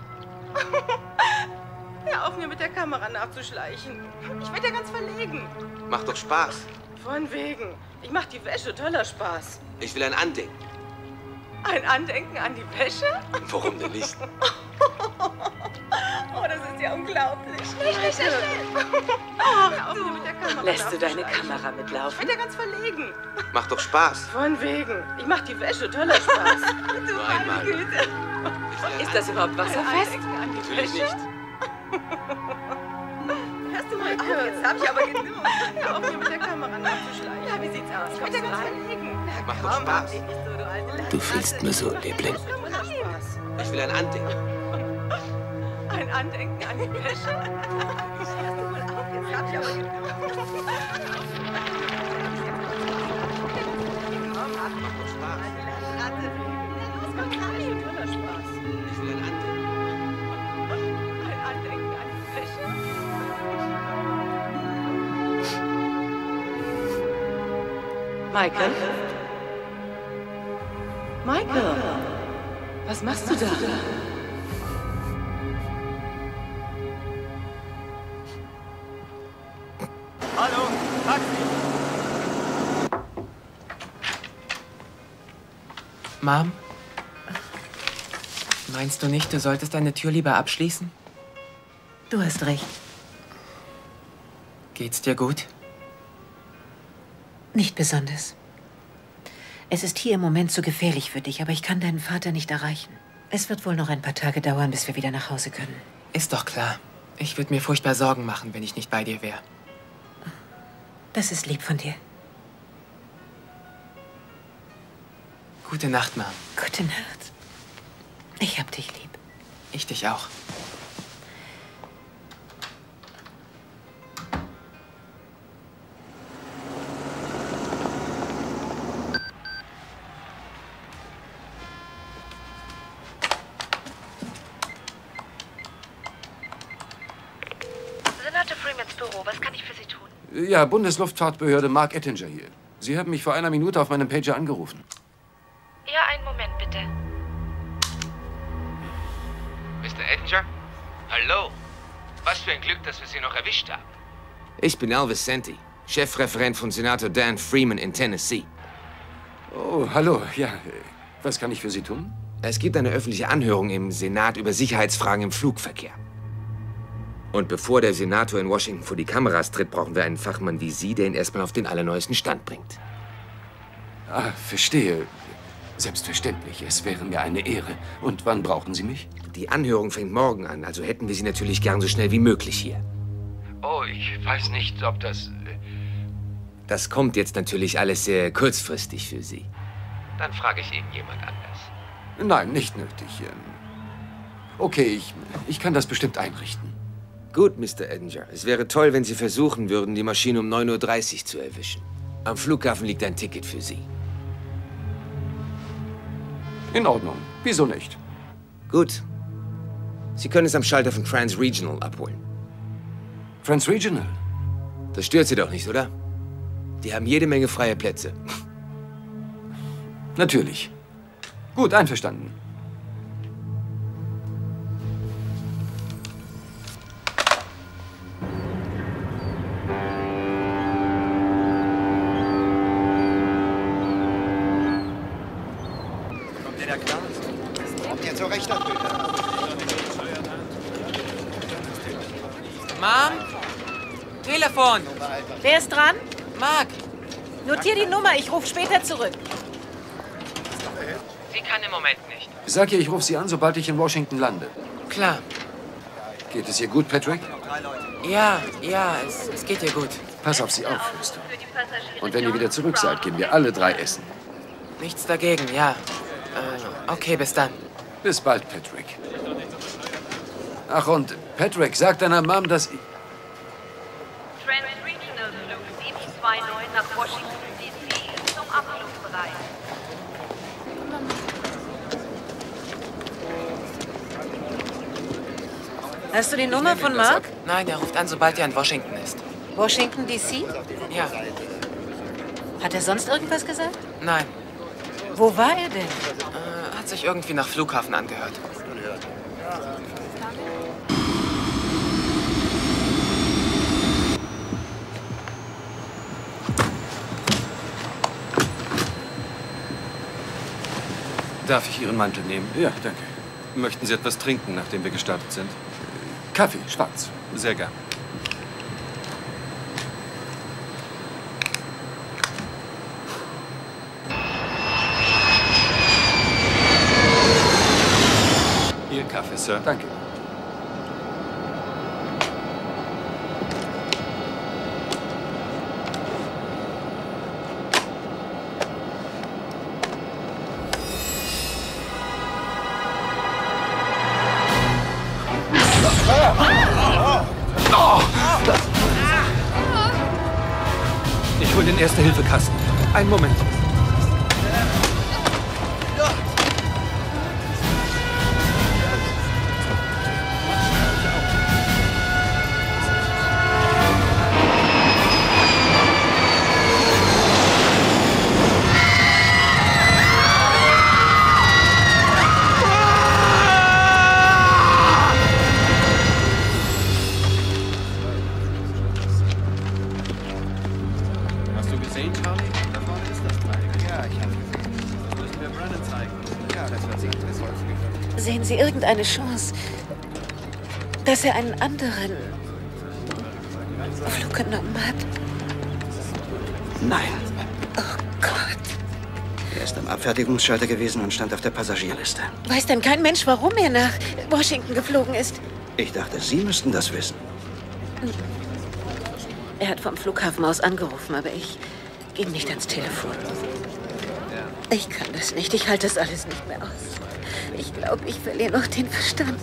Hör auf, mir mit der Kamera nachzuschleichen. Ich werde ja ganz verlegen. Macht doch Spaß. Von wegen. Ich mach die Wäsche, toller Spaß. Ich will ein Andenken. Ein Andenken an die Wäsche? Warum denn nicht? Oh, das ist ja unglaublich. Schnell, schnell, schnell, schnell. Hör auf, mir mit der Kamera Lässt du deine nachzuschleichen. Kamera mitlaufen? Ich werde ja ganz verlegen. Macht doch Spaß. Von wegen. Ich mach die Wäsche, toller Spaß. Du Nur einmal. meine Güte. Ist das überhaupt wasserfest? Natürlich nicht. Hörst du mal auf, jetzt hab ich aber genug. Hör auf, mir mit der Kamera nachzuschleichen. Ja, wie sieht's aus? Ich werde ja ganz verlegen. Macht doch Spaß. Du fehlst mir so, Liebling. Ich will ein Andenken. Ein Andenken an die Wäsche? Hörst du mal auf, jetzt hab ich aber genug. Macht doch Spaß. Ratte. Los, komm rein. Toller Spaß. Ich will ein Andenken. Ein Andenken an die Wäsche? Michael? Michael? Was machst du da? Hallo, Taxi! Mom? Meinst du nicht, du solltest deine Tür lieber abschließen? Du hast recht. Geht's dir gut? Nicht besonders. Es ist hier im Moment zu gefährlich für dich, aber ich kann deinen Vater nicht erreichen. Es wird wohl noch ein paar Tage dauern, bis wir wieder nach Hause können. Ist doch klar. Ich würde mir furchtbar Sorgen machen, wenn ich nicht bei dir wäre. Das ist lieb von dir. Gute Nacht, Mom. Gute Nacht. Ich hab dich lieb. Ich dich auch. Senator Freemans Büro, was kann ich für Sie tun? Ja, Bundesluftfahrtbehörde Mark Ettinger hier. Sie haben mich vor einer Minute auf meinem Pager angerufen. Ja, einen Moment bitte. Mister Ettinger? Hallo. Was für ein Glück, dass wir Sie noch erwischt haben. Ich bin Al Vicenti, Chefreferent von Senator Dan Freeman in Tennessee. Oh, hallo. Ja, was kann ich für Sie tun? Es gibt eine öffentliche Anhörung im Senat über Sicherheitsfragen im Flugverkehr. Und bevor der Senator in Washington vor die Kameras tritt, brauchen wir einen Fachmann wie Sie, der ihn erstmal auf den allerneuesten Stand bringt. Ah, verstehe. Selbstverständlich. Es wäre mir eine Ehre. Und wann brauchen Sie mich? Die Anhörung fängt morgen an, also hätten wir Sie natürlich gern so schnell wie möglich hier. Oh, ich weiß nicht, ob das... Das kommt jetzt natürlich alles sehr kurzfristig für Sie. Dann frage ich eben jemand anders. Nein, nicht nötig. Okay, ich, ich kann das bestimmt einrichten. Gut, Mister Ettinger. Es wäre toll, wenn Sie versuchen würden, die Maschine um neun Uhr dreißig zu erwischen. Am Flughafen liegt ein Ticket für Sie. In Ordnung. Wieso nicht? Gut. Sie können es am Schalter von Trans-Regional abholen. Trans-Regional? Das stört Sie doch nicht, oder? Die haben jede Menge freie Plätze. Natürlich. Gut, einverstanden. Kommt ihr da klar? Kommt ihr zur Rechten, bitte? Mom? Telefon! Wer ist dran? Mark! Notier die Nummer, ich rufe später zurück. Sie kann im Moment nicht. Sag ihr, ich rufe Sie an, sobald ich in Washington lande. Klar. Geht es ihr gut, Patrick? Ja, ja, es, es geht ihr gut. Pass auf Sie auf, Fürster. Und wenn ihr wieder zurück seid, gehen wir alle drei essen. Nichts dagegen, ja. Äh, okay, bis dann. Bis bald, Patrick. Ach, und Patrick, sag deiner Mom, dass ich... Trans-Regional Flug sieben zwei neun nach Washington, D C ist zum Abflug bereit. Hast du die Nummer von Mark? Nein, er ruft an, sobald er in Washington ist. Washington, D C? Ja. Hat er sonst irgendwas gesagt? Nein. Wo war er denn? Äh, hat sich irgendwie nach Flughafen angehört. Darf ich Ihren Mantel nehmen? Ja, danke. Möchten Sie etwas trinken, nachdem wir gestartet sind? Kaffee, schwarz. Sehr gern. Ihr Kaffee, Sir. Danke. Ich hole den Erste-Hilfe-Kasten. Einen Moment. Sie irgendeine Chance, dass er einen anderen Flug genommen hat? Nein. Oh Gott. Er ist am Abfertigungsschalter gewesen und stand auf der Passagierliste. Weiß denn kein Mensch, warum er nach Washington geflogen ist? Ich dachte, Sie müssten das wissen. Er hat vom Flughafen aus angerufen, aber ich ging nicht ans Telefon. Ich kann das nicht. Ich halte das alles nicht mehr aus. Ich glaube, ich verliere noch den Verstand.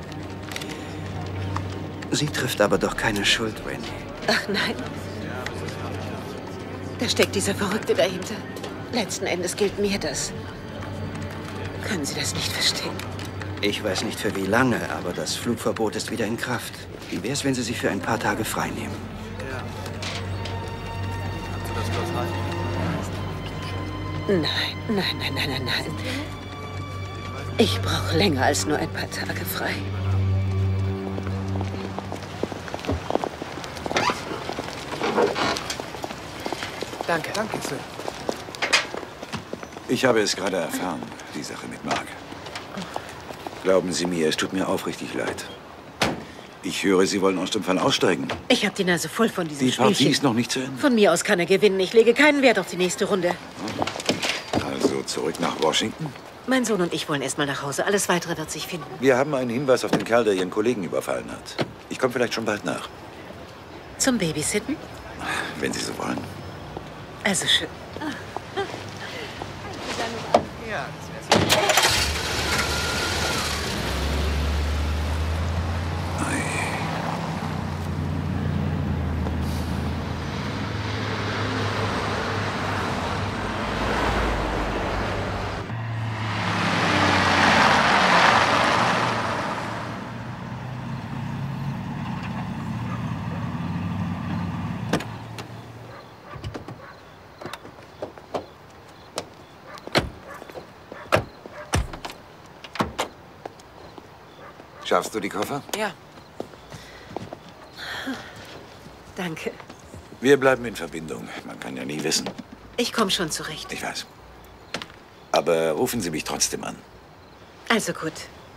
Sie trifft aber doch keine Schuld, Rennie. Ach nein. Da steckt dieser Verrückte dahinter. Letzten Endes gilt mir das. Können Sie das nicht verstehen? Ich weiß nicht für wie lange, aber das Flugverbot ist wieder in Kraft. Wie wär's, wenn Sie sich für ein paar Tage frei nehmen? Ja. Kannst du das kurz halten? Nein, nein, nein, nein, nein, nein. Ich brauche länger als nur ein paar Tage frei. Danke. Danke, Sir. Ich habe es gerade erfahren, die Sache mit Mark. Glauben Sie mir, es tut mir aufrichtig leid. Ich höre, Sie wollen aus dem Fall aussteigen. Ich habe die Nase voll von diesem Die Partie Spielchen. ist noch nicht zu Ende. Von mir aus kann er gewinnen. Ich lege keinen Wert auf die nächste Runde. Also zurück nach Washington? Mein Sohn und ich wollen erst mal nach Hause. Alles Weitere wird sich finden. Wir haben einen Hinweis auf den Kerl, der Ihren Kollegen überfallen hat. Ich komme vielleicht schon bald nach. Zum Babysitten? Wenn Sie so wollen. Also schön. Ja, das wär's. Schaffst du die Koffer? Ja. Danke. Wir bleiben in Verbindung. Man kann ja nie wissen. Ich komme schon zurecht. Ich weiß. Aber rufen Sie mich trotzdem an. Also gut.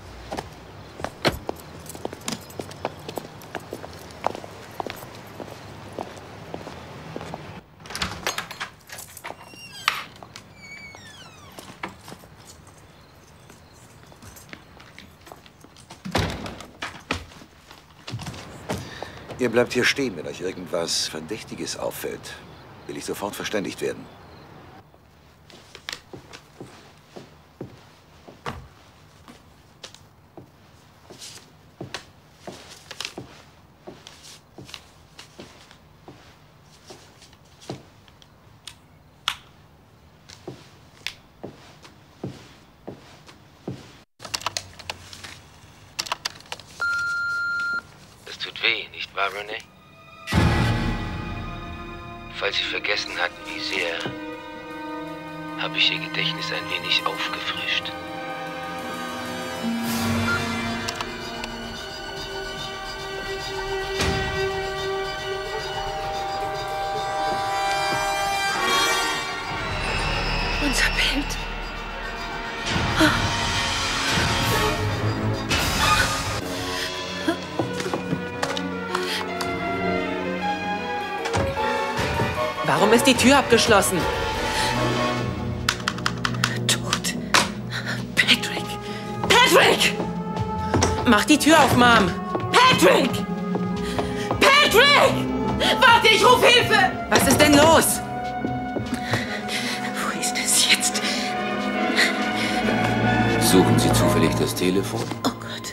Ihr bleibt hier stehen, wenn euch irgendwas Verdächtiges auffällt. Will ich sofort verständigt werden. Nicht wahr, Renee? Falls Sie vergessen hatten, wie sehr, habe ich Ihr Gedächtnis ein wenig aufgefrischt. Unser Bild. Warum ist die Tür abgeschlossen? Tot. Patrick! Patrick! Mach die Tür auf, Mom! Patrick! Patrick! Warte, ich ruf Hilfe! Was ist denn los? Wo ist es jetzt? Suchen Sie zufällig das Telefon? Oh Gott.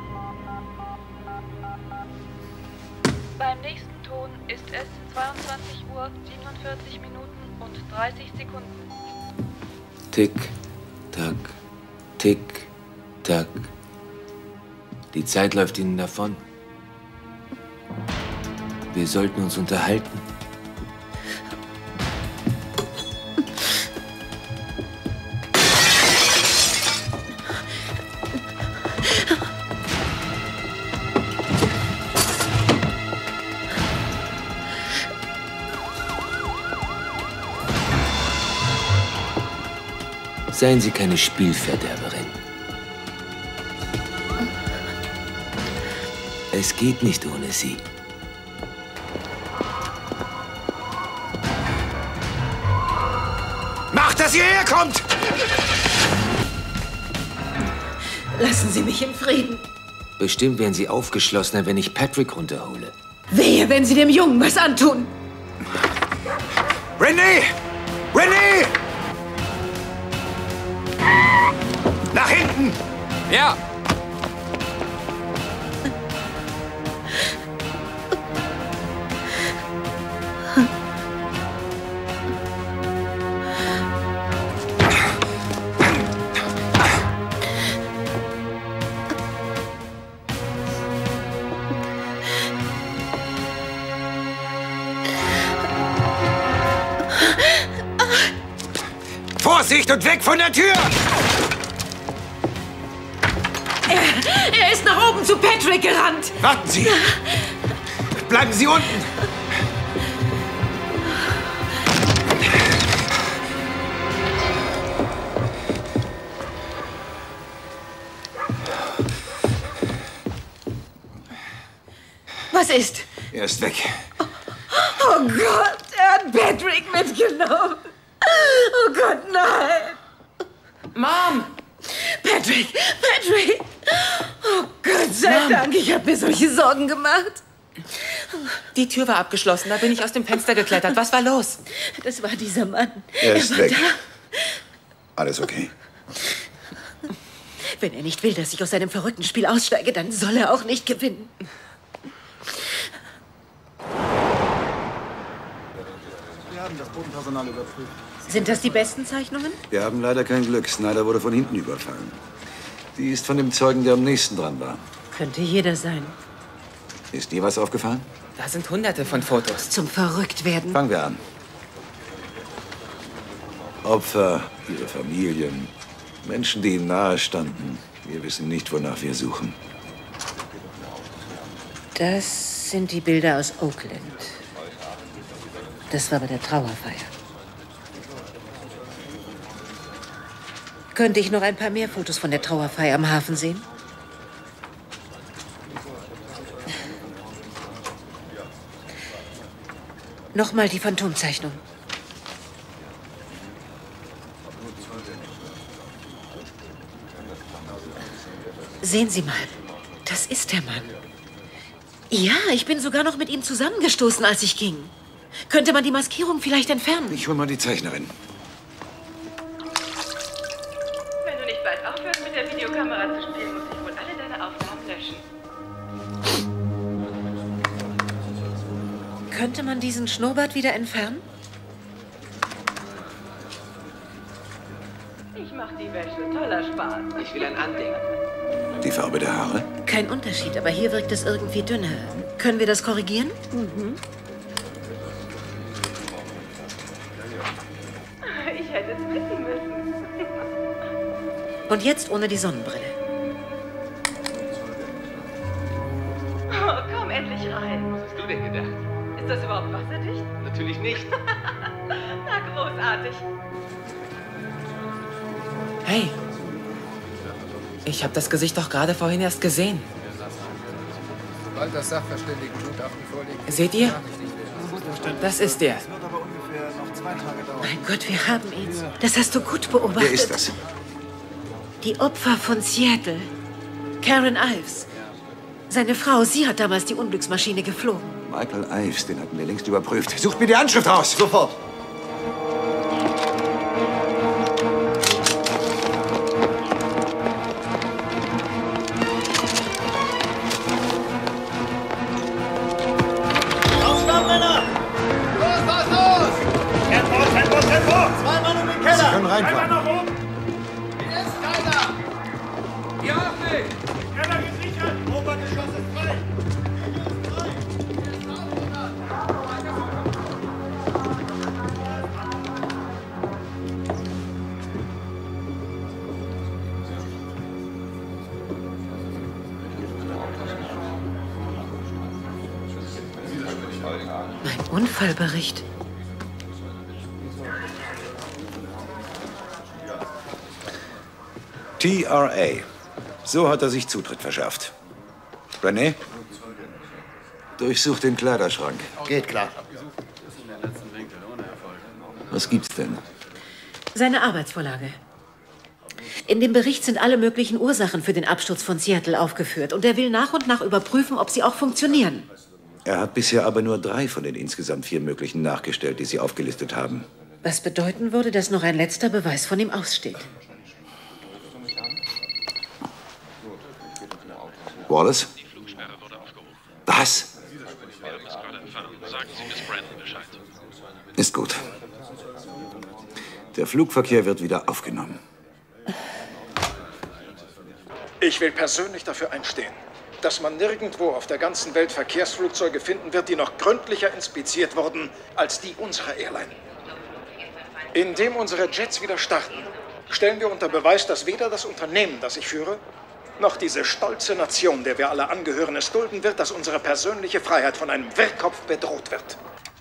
Beim nächsten Ton ist es zweiundzwanzig Uhr, siebenundvierzig Minuten und dreißig Sekunden. Tick, tack, tick, tack. Die Zeit läuft Ihnen davon. Wir sollten uns unterhalten. Seien Sie keine Spielverderberin. Es geht nicht ohne sie. Macht, dass ihr herkommt! Lassen Sie mich in Frieden. Bestimmt wären sie aufgeschlossener, wenn ich Patrick runterhole. Wehe, wenn Sie dem Jungen was antun. Renee! Renee! Nach hinten! Ja! Vorsicht und weg von der Tür! Er, er ist nach oben zu Patrick gerannt. Warten Sie! Bleiben Sie unten! Was ist? Er ist weg. Oh Gott, er hat Patrick mitgenommen. Oh Gott, nein! Mom! Patrick! Patrick! Oh Gott sei Mom. Dank, ich habe mir solche Sorgen gemacht. Die Tür war abgeschlossen, da bin ich aus dem Fenster geklettert. Was war los? Das war dieser Mann. Er ist war weg. da. Alles okay. Wenn er nicht will, dass ich aus seinem verrückten Spiel aussteige, dann soll er auch nicht gewinnen. Wir haben das Bodenpersonal überprüft. Sind das die besten Zeichnungen? Wir haben leider kein Glück. Snyder wurde von hinten überfallen. Die ist von dem Zeugen, der am nächsten dran war. Könnte jeder sein. Ist dir was aufgefallen? Da sind hunderte von Fotos. Zum Verrücktwerden. Fangen wir an. Opfer, ihre Familien, Menschen, die ihnen nahe standen. Wir wissen nicht, wonach wir suchen. Das sind die Bilder aus Oakland. Das war bei der Trauerfeier. Könnte ich noch ein paar mehr Fotos von der Trauerfeier am Hafen sehen? Nochmal die Phantomzeichnung. Sehen Sie mal, das ist der Mann. Ja, ich bin sogar noch mit ihm zusammengestoßen, als ich ging. Könnte man die Maskierung vielleicht entfernen? Ich hol mal die Zeichnerin. Wenn du nicht bald aufhörst, mit der Videokamera zu spielen, muss ich wohl alle deine Aufnahmen löschen. Könnte man diesen Schnurrbart wieder entfernen? Ich mach die Wäsche. Toller Spaß. Ich will ein Andenken. Die Farbe der Haare? Kein Unterschied, aber hier wirkt es irgendwie dünner. Können wir das korrigieren? Mhm. Ich hätte es wissen müssen. Und jetzt ohne die Sonnenbrille. Oh, komm endlich rein. Was hast du denn gedacht? Ist das überhaupt wasserdicht? Natürlich nicht. Na, großartig. Hey. Ich habe das Gesicht doch gerade vorhin erst gesehen. Sobald das Sachverständigengutachten vorliegt. Seht ihr? Das ist der. Mein Gott, wir haben ihn. Das hast du gut beobachtet. Wer ist das? Die Opfer von Seattle. Karen Ives. Seine Frau, sie hat damals die Unglücksmaschine geflogen. Michael Ives, den hatten wir längst überprüft. Sucht mir die Anschrift raus! Sofort! Sie können reinkommen. Nach oben! Hier ist keiner! Hier auch nicht! Keller gesichert! Obergeschoss ist frei! Mein Unfallbericht. T R A. So hat er sich Zutritt verschafft. Renee? Durchsuch den Kleiderschrank. Geht klar. Was gibt's denn? Seine Arbeitsvorlage. In dem Bericht sind alle möglichen Ursachen für den Absturz von Seattle aufgeführt. Und er will nach und nach überprüfen, ob sie auch funktionieren. Er hat bisher aber nur drei von den insgesamt vier möglichen nachgestellt, die Sie aufgelistet haben. Was bedeuten würde, dass noch ein letzter Beweis von ihm aussteht. Wallace? Was? Ist gut. Der Flugverkehr wird wieder aufgenommen. Ich will persönlich dafür einstehen, dass man nirgendwo auf der ganzen Welt Verkehrsflugzeuge finden wird, die noch gründlicher inspiziert wurden als die unserer Airline. Indem unsere Jets wieder starten, stellen wir unter Beweis, dass weder das Unternehmen, das ich führe, noch diese stolze Nation, der wir alle angehören, es dulden wird, dass unsere persönliche Freiheit von einem Wirrkopf bedroht wird.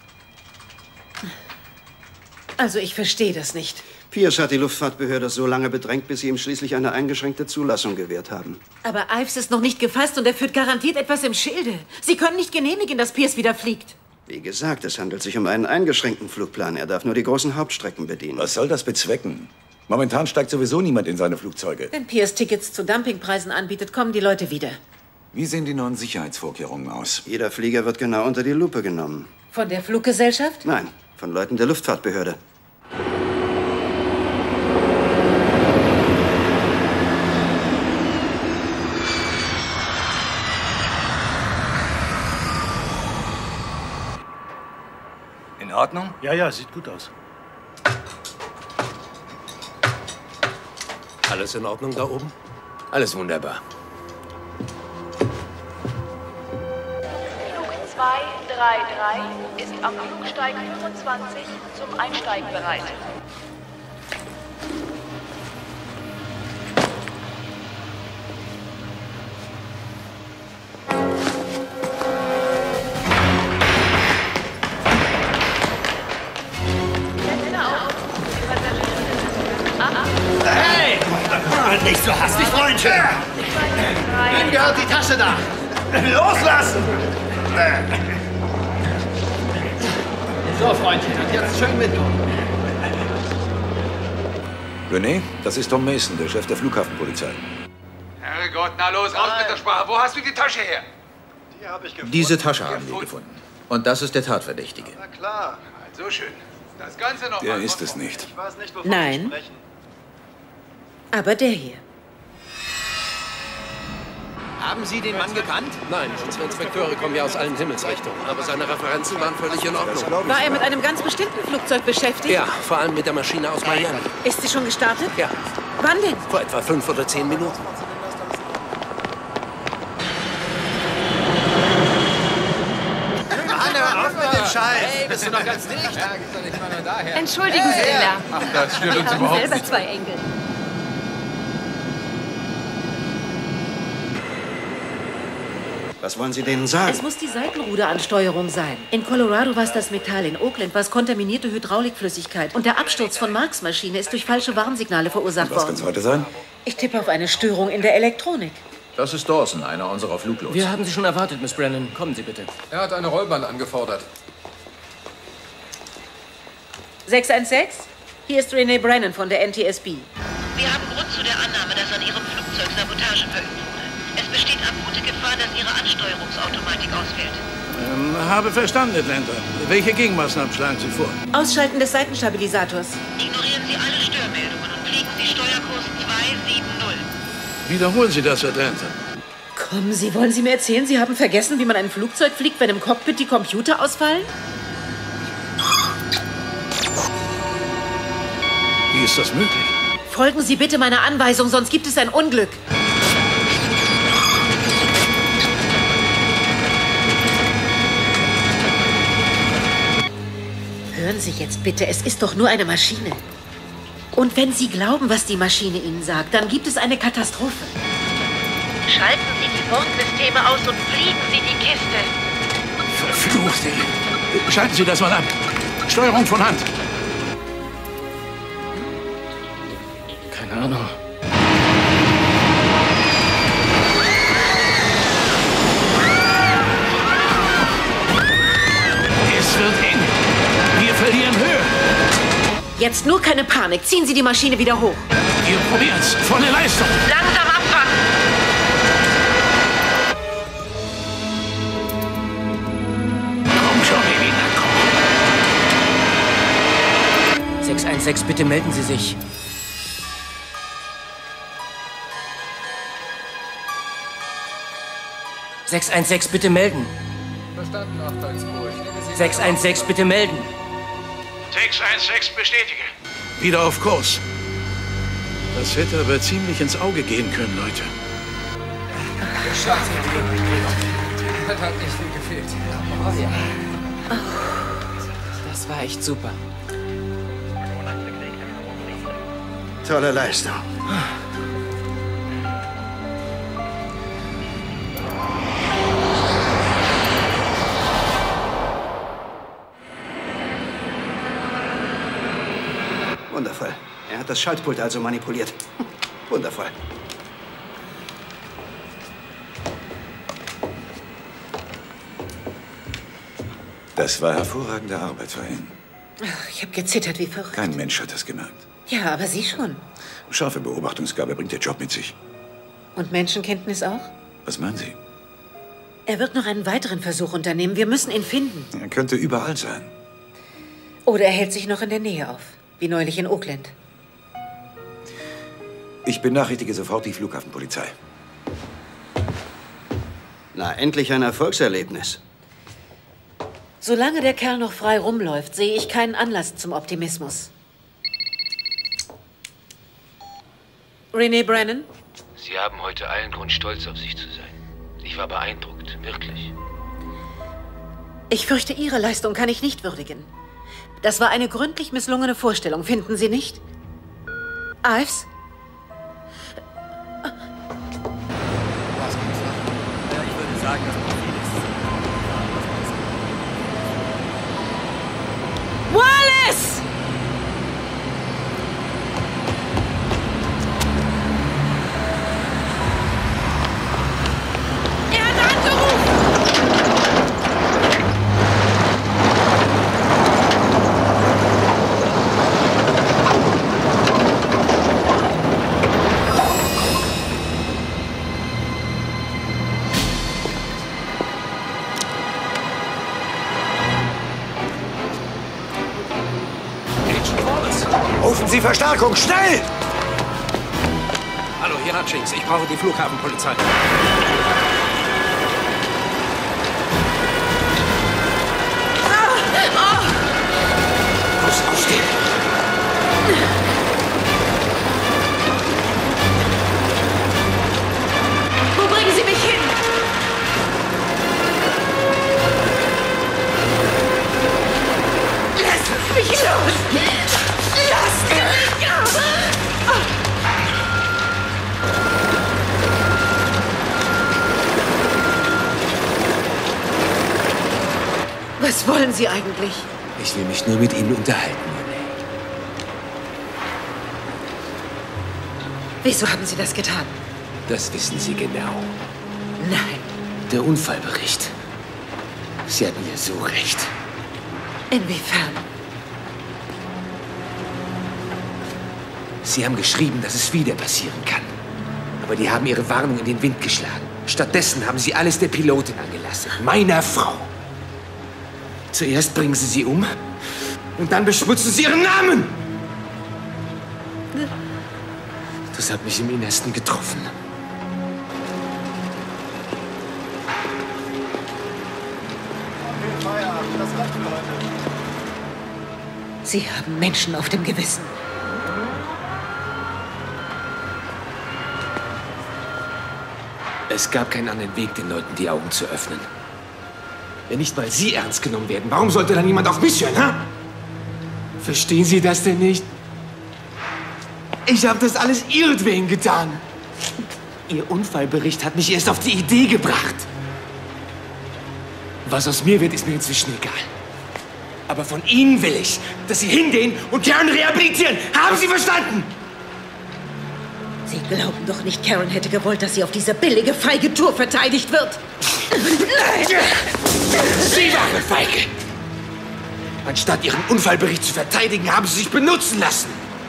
Also ich verstehe das nicht. Pierce hat die Luftfahrtbehörde so lange bedrängt, bis sie ihm schließlich eine eingeschränkte Zulassung gewährt haben. Aber Ives ist noch nicht gefasst und er führt garantiert etwas im Schilde. Sie können nicht genehmigen, dass Pierce wieder fliegt. Wie gesagt, es handelt sich um einen eingeschränkten Flugplan. Er darf nur die großen Hauptstrecken bedienen. Was soll das bezwecken? Momentan steigt sowieso niemand in seine Flugzeuge. Wenn Pierce Tickets zu Dumpingpreisen anbietet, kommen die Leute wieder. Wie sehen die neuen Sicherheitsvorkehrungen aus? Jeder Flieger wird genau unter die Lupe genommen. Von der Fluggesellschaft? Nein, von Leuten der Luftfahrtbehörde. In Ordnung? Ja, ja, sieht gut aus. Alles in Ordnung da oben? Alles wunderbar. Flug zwei drei drei ist am Flugsteig fünfundzwanzig zum Einsteigen bereit. Hey! Nicht so hastig, Freundchen! Wem gehört die Tasche da? Loslassen! So, Freundchen, und jetzt schön mitkommen. René, das ist Tom Mason, der Chef der Flughafenpolizei. Herrgott, na los, raus mit der Sprache. Wo hast du die Tasche her? Die habe ich gefunden. Diese Tasche haben wir gefunden. Und das ist der Tatverdächtige. Na klar. So schön. Das Ganze noch Der mal. ist es nicht. Ich weiß nicht, wovon Nein. Sie sprechen. Aber der hier. Haben Sie den Mann gekannt? Nein, unsere Inspekteure kommen ja aus allen Himmelsrichtungen. Aber seine Referenzen waren völlig in Ordnung. War er mit einem ganz bestimmten Flugzeug beschäftigt? Ja, vor allem mit der Maschine aus Miami. Ist sie schon gestartet? Ja. Wann denn? Vor etwa fünf oder zehn Minuten. Anne, auf mit dem Scheiß! Hey, bist du noch ganz dicht? Ja, gibt's doch nicht mal nur daher. Entschuldigen Sie, Ella. Ach, das stört Wir uns haben überhaupt selber nicht. zwei Enkel. Was wollen Sie denen sagen? Es muss die Seitenruderansteuerung sein. In Colorado war es das Metall, in Oakland war es kontaminierte Hydraulikflüssigkeit. Und der Absturz von Marks Maschine ist durch falsche Warnsignale verursacht Was kann worden. es heute sein? Ich tippe auf eine Störung in der Elektronik. Das ist Dawson, einer unserer Fluglotsen. Wir haben Sie schon erwartet, Miss Brennan. Kommen Sie bitte. Er hat eine Rollbahn angefordert. sechs eins sechs? Hier ist Renee Brennan von der N T S B. Wir haben Grund zu der Annahme, dass an Ihrem Flugzeug Sabotage verübt wurde. Es besteht akute Gefahr, dass Ihre Ansteuerungsautomatik ausfällt. Ähm, habe verstanden, Atlanta. Welche Gegenmaßnahmen schlagen Sie vor? Ausschalten des Seitenstabilisators. Ignorieren Sie alle Störmeldungen und fliegen Sie Steuerkurs zwei sieben null. Wiederholen Sie das, Atlanta. Kommen Sie, wollen Sie mir erzählen, Sie haben vergessen, wie man ein Flugzeug fliegt, wenn im Cockpit die Computer ausfallen? Wie ist das möglich? Folgen Sie bitte meiner Anweisung, sonst gibt es ein Unglück. Hören Sie jetzt bitte, es ist doch nur eine Maschine. Und wenn Sie glauben, was die Maschine Ihnen sagt, dann gibt es eine Katastrophe. Schalten Sie die Bordsysteme aus und fliegen Sie die Kiste. Verflucht, ey. Schalten Sie das mal ab. Steuerung von Hand. Keine Ahnung. Jetzt nur keine Panik. Ziehen Sie die Maschine wieder hoch. Ihr probiert's. Volle Leistung. Langsam abfangen. Komm schon, Elina, komm. sechs eins sechs, bitte melden Sie sich. sechs eins sechs, bitte melden. Verstanden, acht eins zwei. sechs eins sechs, bitte melden. sechs eins sechs bestätige. Wieder auf Kurs. Das Wetter wird ziemlich ins Auge gehen können, Leute. Schade. Das hat nicht viel gefehlt. Oh, ja. Das war echt super. Tolle Leistung. Wundervoll. Er hat das Schaltpult also manipuliert. Wundervoll. Das war hervorragende Arbeit für ihn. Ach, ich habe gezittert wie verrückt. Kein Mensch hat das gemerkt. Ja, aber Sie schon. Scharfe Beobachtungsgabe bringt der Job mit sich. Und Menschenkenntnis auch? Was meinen Sie? Er wird noch einen weiteren Versuch unternehmen. Wir müssen ihn finden. Er könnte überall sein. Oder er hält sich noch in der Nähe auf. Wie neulich in Oakland. Ich benachrichtige sofort die Flughafenpolizei. Na, endlich ein Erfolgserlebnis. Solange der Kerl noch frei rumläuft, sehe ich keinen Anlass zum Optimismus. Renee Brennan? Sie haben heute allen Grund, stolz auf sich zu sein. Ich war beeindruckt, wirklich. Ich fürchte, Ihre Leistung kann ich nicht würdigen. Das war eine gründlich misslungene Vorstellung, finden Sie nicht? Ives? Ich würde sagen, das Profil ist... Wallace! Er hat angerufen! Rufen Sie Verstärkung, schnell! Hallo, hier Hutchings. Ich brauche die Flughafenpolizei. Muss aufstehen. Wo bringen Sie mich hin? Lasst mich los! Lasst mich los! Was wollen Sie eigentlich? Ich will mich nur mit Ihnen unterhalten. Wieso haben Sie das getan? Das wissen Sie genau. Nein. Der Unfallbericht. Sie hatten ja so recht. Inwiefern? Sie haben geschrieben, dass es wieder passieren kann. Aber die haben ihre Warnung in den Wind geschlagen. Stattdessen haben sie alles der Pilotin angelassen. Meiner Frau. Zuerst bringen sie sie um und dann beschmutzen sie ihren Namen. Das hat mich im Innersten getroffen. Sie haben Menschen auf dem Gewissen. Es gab keinen anderen Weg, den Leuten die Augen zu öffnen. Wenn nicht mal Sie ernst genommen werden, warum sollte dann niemand auf mich hören, ha? Verstehen Sie das denn nicht? Ich habe das alles ihretwegen getan. Ihr Unfallbericht hat mich erst auf die Idee gebracht. Was aus mir wird, ist mir inzwischen egal. Aber von Ihnen will ich, dass Sie hingehen und Karen rehabilitieren. Haben Sie verstanden? Sie glauben doch nicht, Karen hätte gewollt, dass sie auf diese billige, feige Tour verteidigt wird. Nein! Sie waren eine Feige. Anstatt Ihren Unfallbericht zu verteidigen, haben Sie sich benutzen lassen.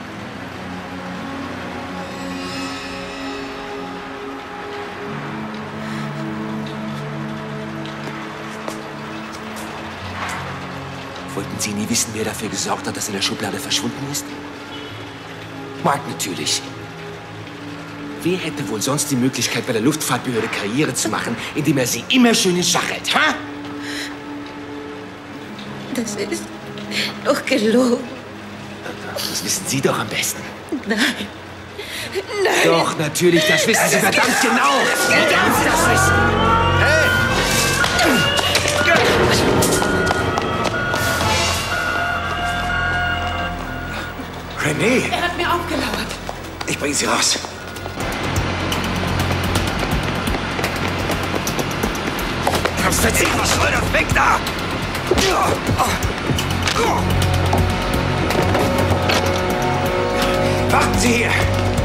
Wollten Sie nie wissen, wer dafür gesorgt hat, dass er in der Schublade verschwunden ist? Mark natürlich. Wer hätte wohl sonst die Möglichkeit, bei der Luftfahrtbehörde Karriere zu machen, indem er sie immer schön in Schach hält, ha? Das ist doch gelogen. Das wissen Sie doch am besten. Nein. Nein. Doch, natürlich, das wissen Sie verdammt genau. Wie können Sie das wissen? Hey! René! Er hat mir aufgelauert. Ich bringe Sie raus. Verzieh was soll das weg da! Warten Sie hier!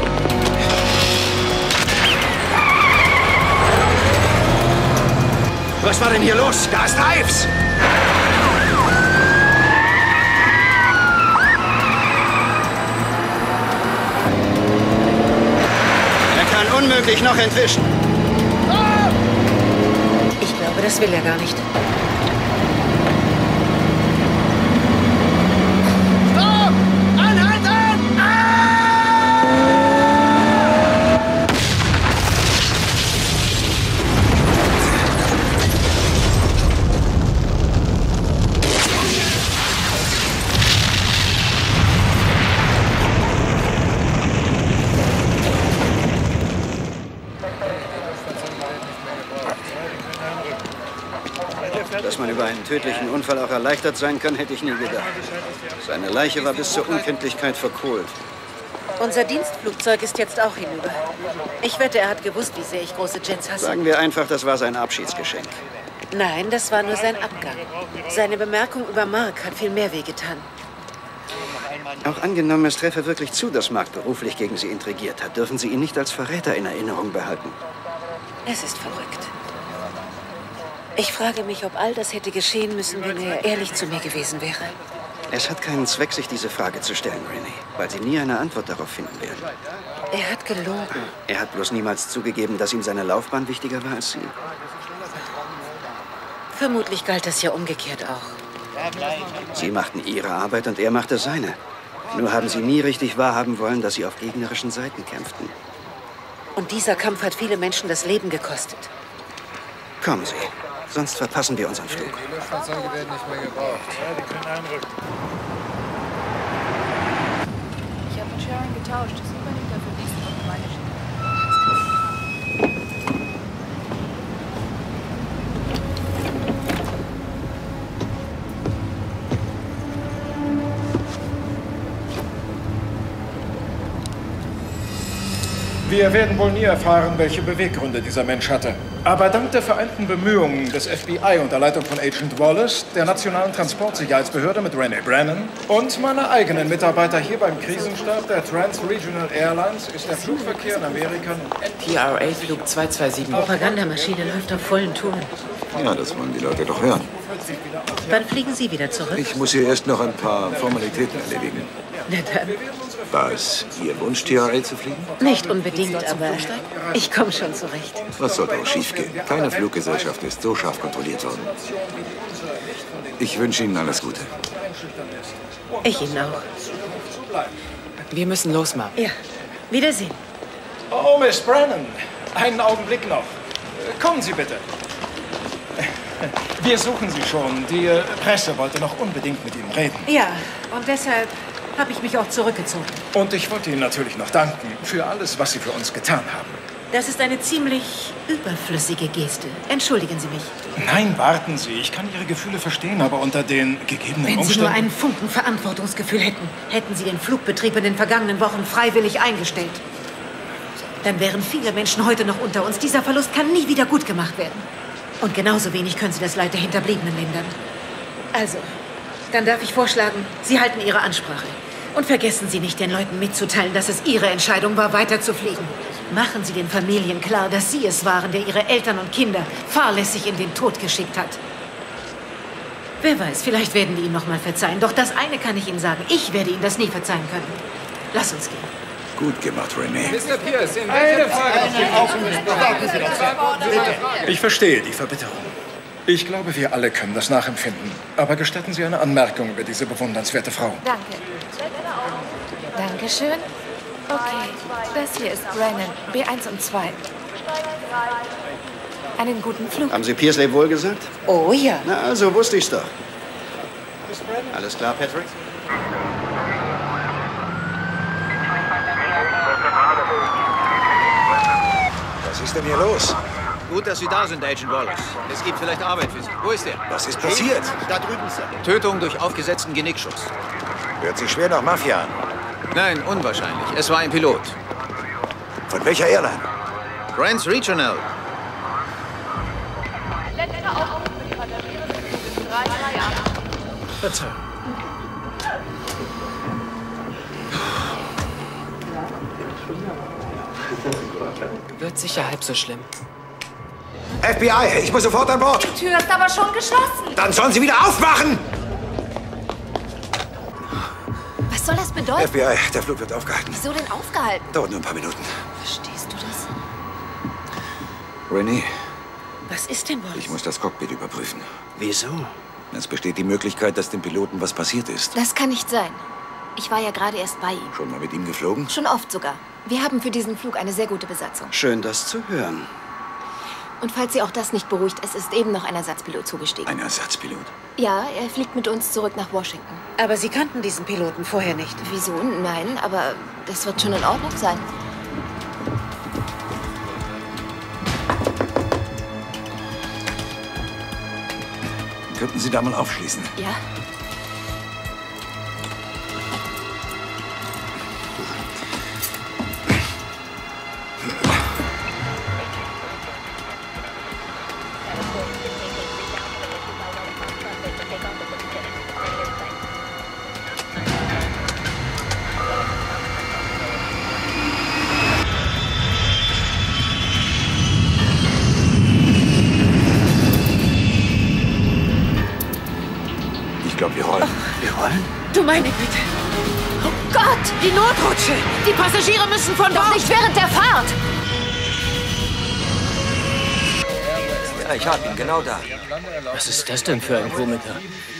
Was war denn hier los? Da ist Ives! Er kann unmöglich noch entwischen. Ich glaube, das will er gar nicht. Stopp! Anhalten! Dass man über einen tödlichen Unfall auch erleichtert sein kann, hätte ich nie gedacht. Seine Leiche war bis zur Unkenntlichkeit verkohlt. Unser Dienstflugzeug ist jetzt auch hinüber. Ich wette, er hat gewusst, wie sehr ich große Jets hasse. Sagen wir einfach, das war sein Abschiedsgeschenk. Nein, das war nur sein Abgang. Seine Bemerkung über Mark hat viel mehr wehgetan. Auch angenommen, es treffe wirklich zu, dass Mark beruflich gegen Sie intrigiert hat, dürfen Sie ihn nicht als Verräter in Erinnerung behalten. Es ist verrückt. Ich frage mich, ob all das hätte geschehen müssen, wenn er ehrlich zu mir gewesen wäre. Es hat keinen Zweck, sich diese Frage zu stellen, René, weil Sie nie eine Antwort darauf finden werden. Er hat gelogen. Er hat bloß niemals zugegeben, dass ihm seine Laufbahn wichtiger war als Sie. Vermutlich galt das ja umgekehrt auch. Sie machten Ihre Arbeit und er machte seine. Nur haben Sie nie richtig wahrhaben wollen, dass Sie auf gegnerischen Seiten kämpften. Und dieser Kampf hat viele Menschen das Leben gekostet. Kommen Sie, sonst verpassen wir unseren Flug. Die Luftfahrzeuge werden nicht mehr gebraucht. Ja, die können einrücken. Ich habe mit Sharon getauscht. Das übernimmt er für nächste Woche meine Schiene. Wir werden wohl nie erfahren, welche Beweggründe dieser Mensch hatte. Aber dank der vereinten Bemühungen des F B I unter Leitung von Agent Wallace, der Nationalen Transportsicherheitsbehörde mit René Brennan und meiner eigenen Mitarbeiter hier beim Krisenstab der Trans-Regional Airlines ist der Flugverkehr in Amerika nun P R A-Flug zwei zwei sieben. Propagandamaschine läuft auf vollen Touren. Ja, das wollen die Leute doch hören. Wann fliegen Sie wieder zurück? Ich muss hier erst noch ein paar Formalitäten erledigen. Na dann. War es Ihr Wunsch, T R A zu fliegen? Nicht unbedingt, aber ich komme schon zurecht. Was sollte auch schiefgehen? Keine Fluggesellschaft ist so scharf kontrolliert worden. Ich wünsche Ihnen alles Gute. Ich Ihnen auch. Wir müssen los, Mom. Ja, Wiedersehen. Oh, Miss Brennan, einen Augenblick noch. Kommen Sie bitte. Wir suchen Sie schon. Die äh, Presse wollte noch unbedingt mit Ihnen reden. Ja, und deshalb habe ich mich auch zurückgezogen. Und ich wollte Ihnen natürlich noch danken für alles, was Sie für uns getan haben. Das ist eine ziemlich überflüssige Geste. Entschuldigen Sie mich. Nein, warten Sie. Ich kann Ihre Gefühle verstehen, aber unter den gegebenen Wenn Sie Umständen... nur einen Funken Verantwortungsgefühl hätten, hätten Sie den Flugbetrieb in den vergangenen Wochen freiwillig eingestellt. Dann wären viele Menschen heute noch unter uns. Dieser Verlust kann nie wieder gut gemacht werden. Und genauso wenig können Sie das Leid der Hinterbliebenen lindern. Also, dann darf ich vorschlagen, Sie halten Ihre Ansprache. Und vergessen Sie nicht, den Leuten mitzuteilen, dass es Ihre Entscheidung war, weiterzufliegen. Machen Sie den Familien klar, dass Sie es waren, der Ihre Eltern und Kinder fahrlässig in den Tod geschickt hat. Wer weiß, vielleicht werden die ihm noch mal verzeihen. Doch das eine kann ich Ihnen sagen. Ich werde Ihnen das nie verzeihen können. Lass uns gehen. Gut gemacht, Renee. Mister Pierce, in welcher Frage... Ich verstehe die Verbitterung. Ich glaube, wir alle können das nachempfinden. Aber gestatten Sie eine Anmerkung über diese bewundernswerte Frau. Danke. Dankeschön. Okay, das hier ist Brennan, B eins und zwei. Einen guten Flug. Haben Sie Pearsley wohl gesagt? Oh ja. Na, also wusste ich's doch. Alles klar, Patrick? Was ist denn hier los? Gut, dass Sie da sind, Agent Wallace. Es gibt vielleicht Arbeit für Sie. Wo ist er? Was ist passiert? Da drüben, Sir. Tötung durch aufgesetzten Genickschuss. Hört sich schwer nach Mafia an. Nein, unwahrscheinlich. Es war ein Pilot. Von welcher Airline? Transregional. Letzter Aufruf für die Passagiere des Fluges drei drei acht. Verzeihung. Wird sicher halb so schlimm. F B I, ich muss sofort an Bord. Die Tür ist aber schon geschlossen. Dann sollen Sie wieder aufmachen! Was soll das bedeuten? F B I, der Flug wird aufgehalten. Wieso denn aufgehalten? Dauert nur ein paar Minuten. Verstehst du das? Renee, Was ist denn, Wallace? ich muss das Cockpit überprüfen. Wieso? Es besteht die Möglichkeit, dass dem Piloten was passiert ist. Das kann nicht sein. Ich war ja gerade erst bei ihm. Schon mal mit ihm geflogen? Schon oft sogar. Wir haben für diesen Flug eine sehr gute Besatzung. Schön, das zu hören. Und falls Sie auch das nicht beruhigt, es ist eben noch ein Ersatzpilot zugestiegen. Ein Ersatzpilot? Ja, er fliegt mit uns zurück nach Washington. Aber Sie kannten diesen Piloten vorher nicht. Wieso? Nein, aber das wird schon in Ordnung sein. Könnten Sie da mal aufschließen? Ja. Ich glaube, wir rollen. Wir rollen? Du meine Güte. Oh Gott! Die Notrutsche. Die Passagiere müssen von Doch Bord. nicht während der Fahrt! Ja, ich hab ihn genau da. Was ist das denn für ein Komiker?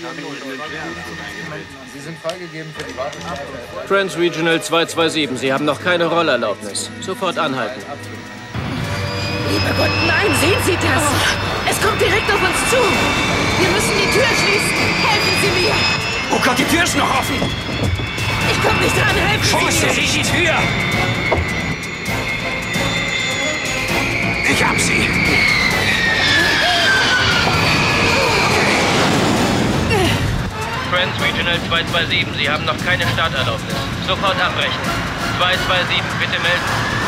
Sie sind freigegeben für die Warteschleife. Transregional zwei zwei sieben, Sie haben noch keine Rollerlaubnis. Sofort anhalten. Lieber Gott, nein, sehen Sie das? Es kommt direkt auf uns zu. Wir müssen die Tür schließen. Helfen Sie mir. Oh Gott, die Tür ist noch offen! Ich komme nicht dran, helfen Sie Schießen mir. Sie die Tür! Ich hab sie! Transregional zwei zwei sieben, Sie haben noch keine Starterlaubnis. Sofort abbrechen. zwei zwei sieben, bitte melden.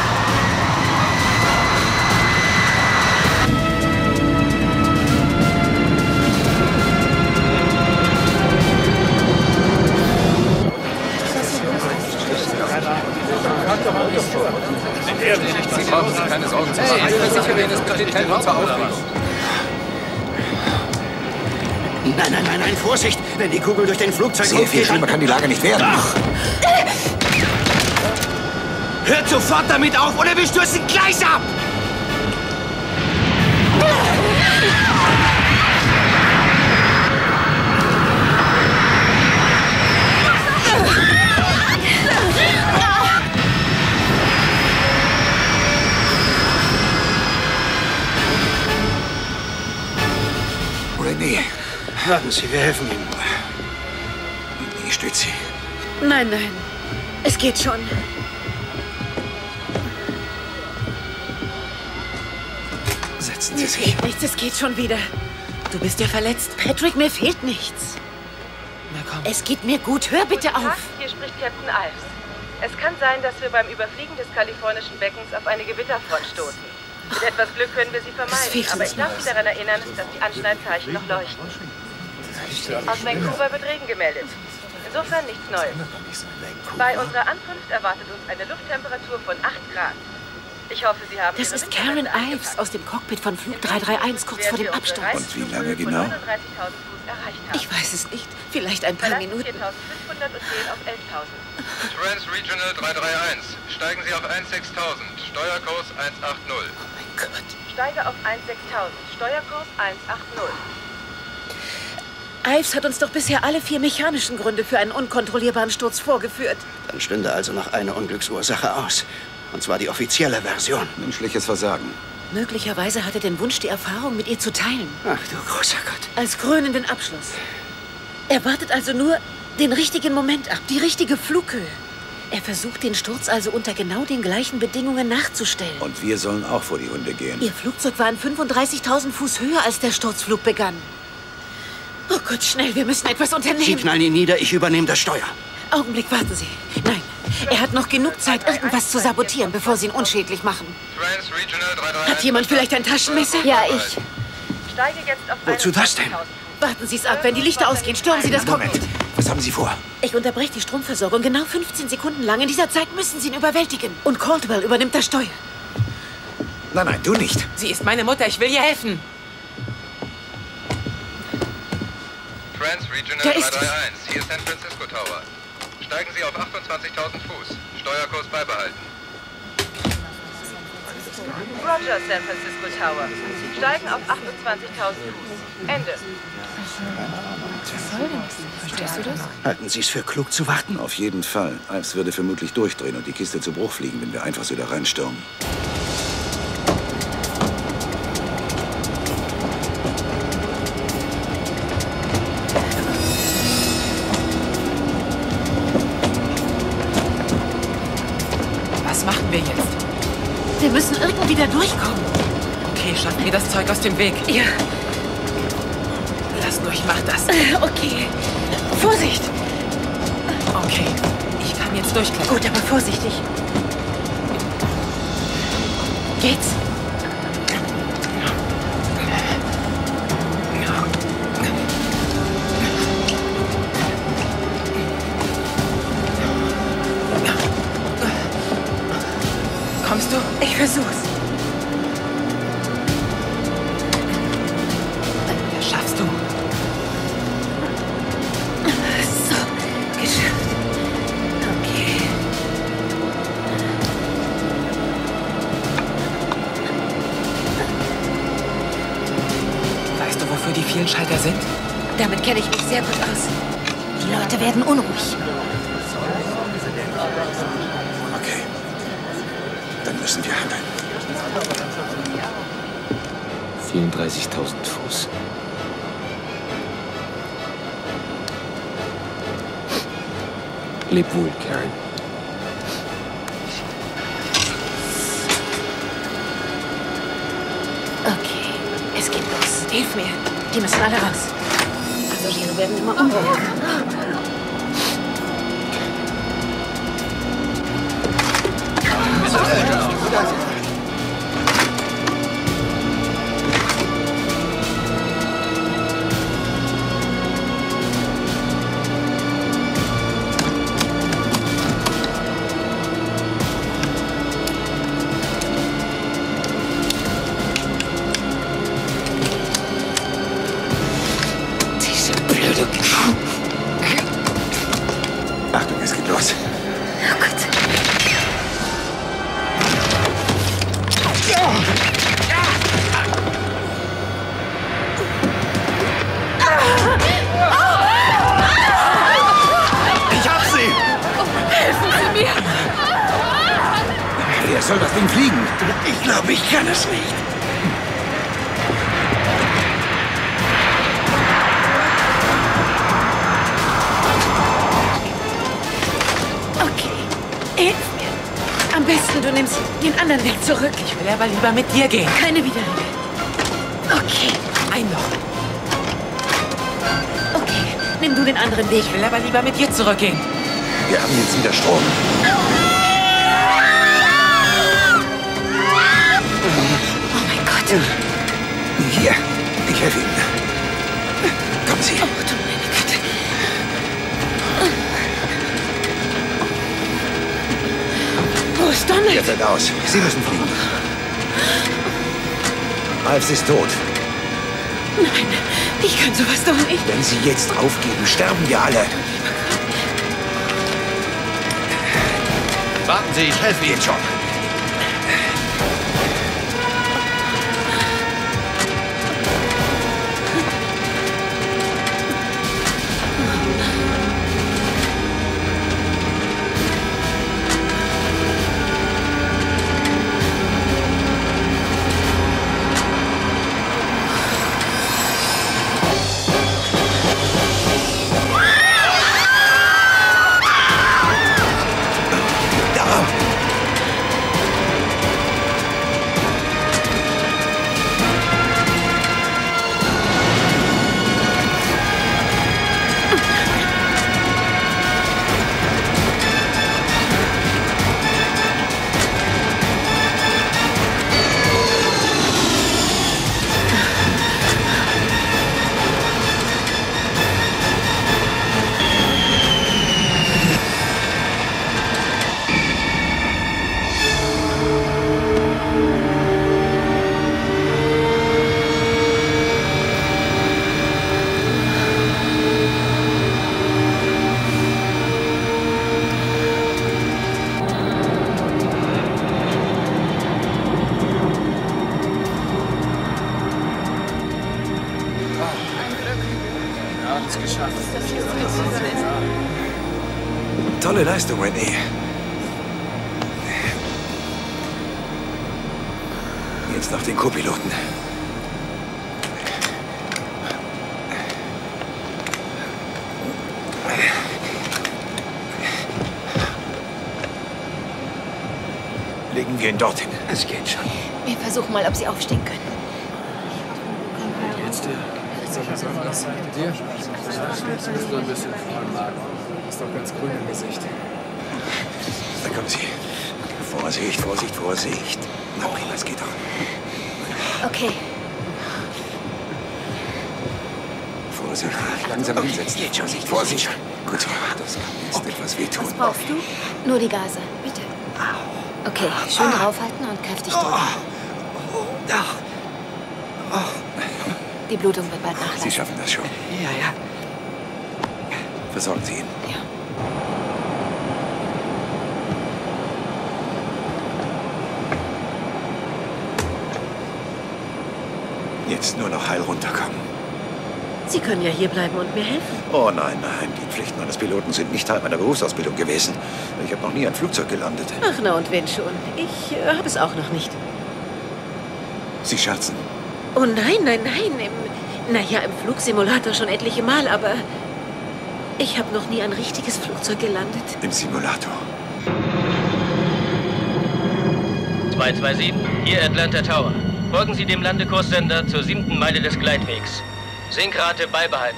Machen Sie keine Sorgen zu machen. Ich versichere Ihnen, es besteht kein Grund zur Aufregung. Nein, nein, nein, nein, Vorsicht! Wenn die Kugel durch den Flugzeugrumpf Sehr viel geht, schlimmer kann die Lage nicht werden. Ach. Hört sofort damit auf, oder wir stürzen gleich ab! Renee, Warten Sie, wir helfen Ihnen. ich stütze Sie. Nein, nein. Es geht schon. Setzen Mir Sie sich. fehlt nichts, es geht schon wieder. Du bist ja verletzt. Patrick, mir fehlt nichts. Na komm. Es geht mir gut. Hör bitte Guten Tag, auf. hier spricht Captain Ives. Es kann sein, dass wir beim Überfliegen des kalifornischen Beckens auf eine Gewitterfront stoßen. Mit etwas Glück können wir sie vermeiden, fehlt aber uns ich darf noch. Sie daran erinnern, dass die Anschnallzeichen noch leuchten. Aus Vancouver wird Regen gemeldet. Insofern nichts Neues. Bei unserer Ankunft erwartet uns eine Lufttemperatur von acht Grad. Ich hoffe, Sie haben Das Ihre ist Karen Winterweste Ives aus dem Cockpit von Flug drei drei eins kurz vor dem Absturz. Und wie lange genau? neununddreißigtausend Fuß erreicht haben. Ich weiß es nicht. Vielleicht ein paar Verlassen Minuten. viertausendfünfhundert und gehen auf elftausend. Transregional drei drei eins. Steigen Sie auf sechzehn, Steuerkurs hundertachtzig. Steige auf sechzehn, Steuerkurs hundertachtzig. Ives hat uns doch bisher alle vier mechanischen Gründe für einen unkontrollierbaren Sturz vorgeführt. Dann stünde also noch eine Unglücksursache aus. Und zwar die offizielle Version. Menschliches Versagen. Möglicherweise hat er den Wunsch, die Erfahrung mit ihr zu teilen. Ach du großer Gott. Als krönenden Abschluss. Er wartet also nur den richtigen Moment ab, die richtige Flughöhe. Er versucht, den Sturz also unter genau den gleichen Bedingungen nachzustellen. Und wir sollen auch vor die Hunde gehen. Ihr Flugzeug war an fünfunddreißigtausend Fuß höher, als der Sturzflug begann. Oh Gott, schnell, wir müssen etwas unternehmen. Sie knallen ihn nieder, ich übernehme das Steuer. Augenblick, warten Sie. Nein, er hat noch genug Zeit, irgendwas zu sabotieren, bevor Sie ihn unschädlich machen. Hat jemand vielleicht ein Taschenmesser? Ja, ich. Steige jetzt auf Wozu das denn? Warten Sie es ab. Wenn die Lichter ausgehen, stören Sie das Cockpit. Moment, was haben Sie vor? Ich unterbreche die Stromversorgung genau fünfzehn Sekunden lang. In dieser Zeit müssen Sie ihn überwältigen. Und Caldwell übernimmt das Steuer. Nein, nein, du nicht. Sie ist meine Mutter, ich will ihr helfen. Transregional Da drei ist drei eins. Hier ist San Francisco Tower. Steigen Sie auf achtundzwanzigtausend Fuß. Steuerkurs beibehalten. Roger, San Francisco Tower. Steigen auf achtundzwanzigtausend Fuß. Ende. Was soll denn? Verstehst du das? Halten Sie es für klug zu warten? Auf jeden Fall. Ives würde vermutlich durchdrehen und die Kiste zu Bruch fliegen, wenn wir einfach so da reinstürmen. Was machen wir jetzt? Wir müssen irgendwie da durchkommen. Okay, schaffen wir das Zeug aus dem Weg. Ja. Lass durch, mach das. Okay. Vorsicht. Okay, ich kann jetzt durchklettern. Gut, aber vorsichtig. Geht's? Kommst du? Ich versuch's. Das schaffst du. So, geschafft. Okay. Weißt du, wofür die vielen Schalter sind? Damit kenne ich mich sehr gut aus. Die Leute werden unruhig. Okay. Dann müssen wir handeln. vierunddreißigtausend Fuß. Leb wohl, Karen. Okay, es geht los. Hilf mir. Die müssen alle raus. Passagiere werden immer unruhiger. Achtung, es geht los. Oh Gott. Ich hab sie! Helfen Sie mir! Wer soll das Ding fliegen? Ich glaube, ich kann es nicht. Okay, hilf mir. Am besten, du nimmst den anderen Weg zurück. Ich will aber lieber mit dir gehen. Keine Widerrede. Okay. Ein noch. Okay, nimm du den anderen Weg. Ich will aber lieber mit dir zurückgehen. Wir haben jetzt wieder Strom. Oh mein Gott. Hier, ich helfe Ihnen. Kommen Sie. Oh, du meine Güte. Wo ist Donald? Ihr fällt aus. Sie müssen fliegen. Ives ist tot. Nein, ich kann sowas doch nicht. Wenn Sie jetzt aufgeben, sterben wir alle. Warten Sie, ich helfe Ihnen schon. Tolle Leistung, Renee. Jetzt noch den Co-Piloten. Legen wir ihn dorthin. Es geht schon. Wir versuchen mal, ob Sie aufstehen können. Geht's dir? Dir? Bist du ein bisschen voll Magen? Ist doch ganz grün im Gesicht. Da kommen Sie. Vorsicht, Vorsicht, Vorsicht. Na prima, es geht doch. Okay. Vorsicht, langsam hinsetzen. Geht schon, Vorsicht, Vorsicht. Gut, das kann jetzt etwas wehtun. Was brauchst du? Nur die Gase, bitte. Okay, schön draufhalten und kräftig drücken. Die Blutung wird bald nachlassen. Sie schaffen das schon. Ja, ja. Versorgen Sie ihn. Ja. Jetzt nur noch heil runterkommen. Sie können ja hier bleiben und mir helfen. Oh nein, nein, die Pflichten eines Piloten sind nicht Teil meiner Berufsausbildung gewesen. Ich habe noch nie ein Flugzeug gelandet. Ach na und wenn schon. Ich äh, habe es auch noch nicht. Sie scherzen. Oh nein, nein, nein. Im, naja, im Flugsimulator schon etliche Mal, aber ich habe noch nie ein richtiges Flugzeug gelandet. Im Simulator. zwei zwei sieben, hier Atlanta Tower. Folgen Sie dem Landekurssender zur siebten Meile des Gleitwegs. Sinkrate beibehalten.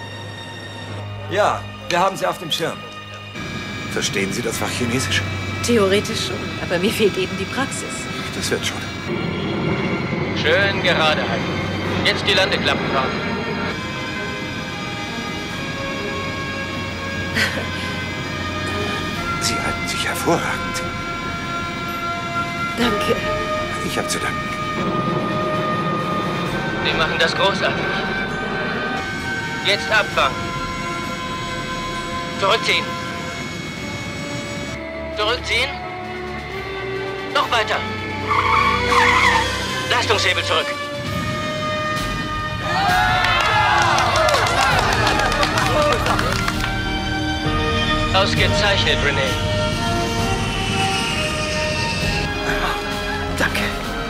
Ja, wir haben sie auf dem Schirm. Verstehen Sie das Fach Chinesisch? Theoretisch schon, aber mir fehlt eben die Praxis. Das wird schon. Schön gerade halten. Jetzt die Landeklappen fahren. Sie halten sich hervorragend. Danke. Ich habe zu danken. Sie machen das großartig. Jetzt abfangen. Zurückziehen. Zurückziehen. Noch weiter. Leistungshebel zurück. Ausgezeichnet, Renee. Danke.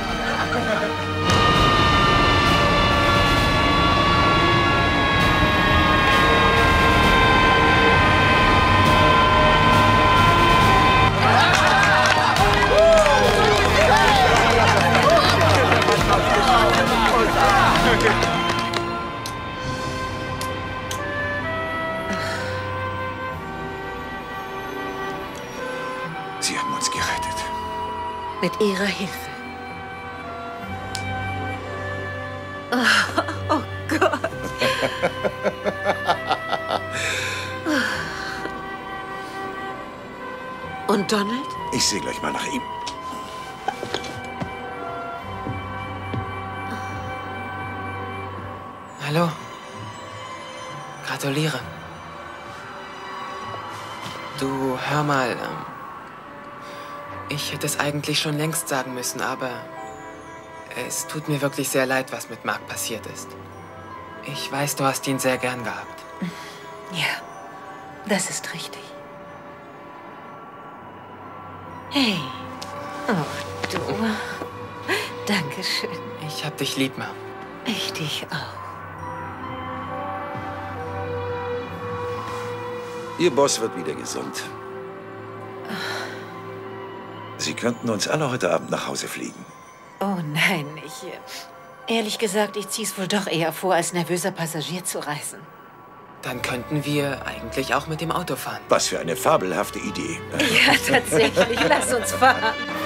Sie haben uns gerettet. Mit Ihrer Hilfe. Oh, oh Gott. Und Donald? Ich sehe gleich mal nach ihm. Hallo. Gratuliere. Du, hör mal. Ähm, ich hätte es eigentlich schon längst sagen müssen, aber es tut mir wirklich sehr leid, was mit Mark passiert ist. Ich weiß, du hast ihn sehr gern gehabt. Ja, das ist richtig. Hey. Oh, du. Dankeschön. Ich hab dich lieb, Mom. Ich dich auch. Ihr Boss wird wieder gesund. Sie könnten uns alle heute Abend nach Hause fliegen. Oh nein, ich... Ehrlich gesagt, ich zieh's wohl doch eher vor, als nervöser Passagier zu reisen. Dann könnten wir eigentlich auch mit dem Auto fahren. Was für eine fabelhafte Idee. Ja, tatsächlich. Lass uns fahren.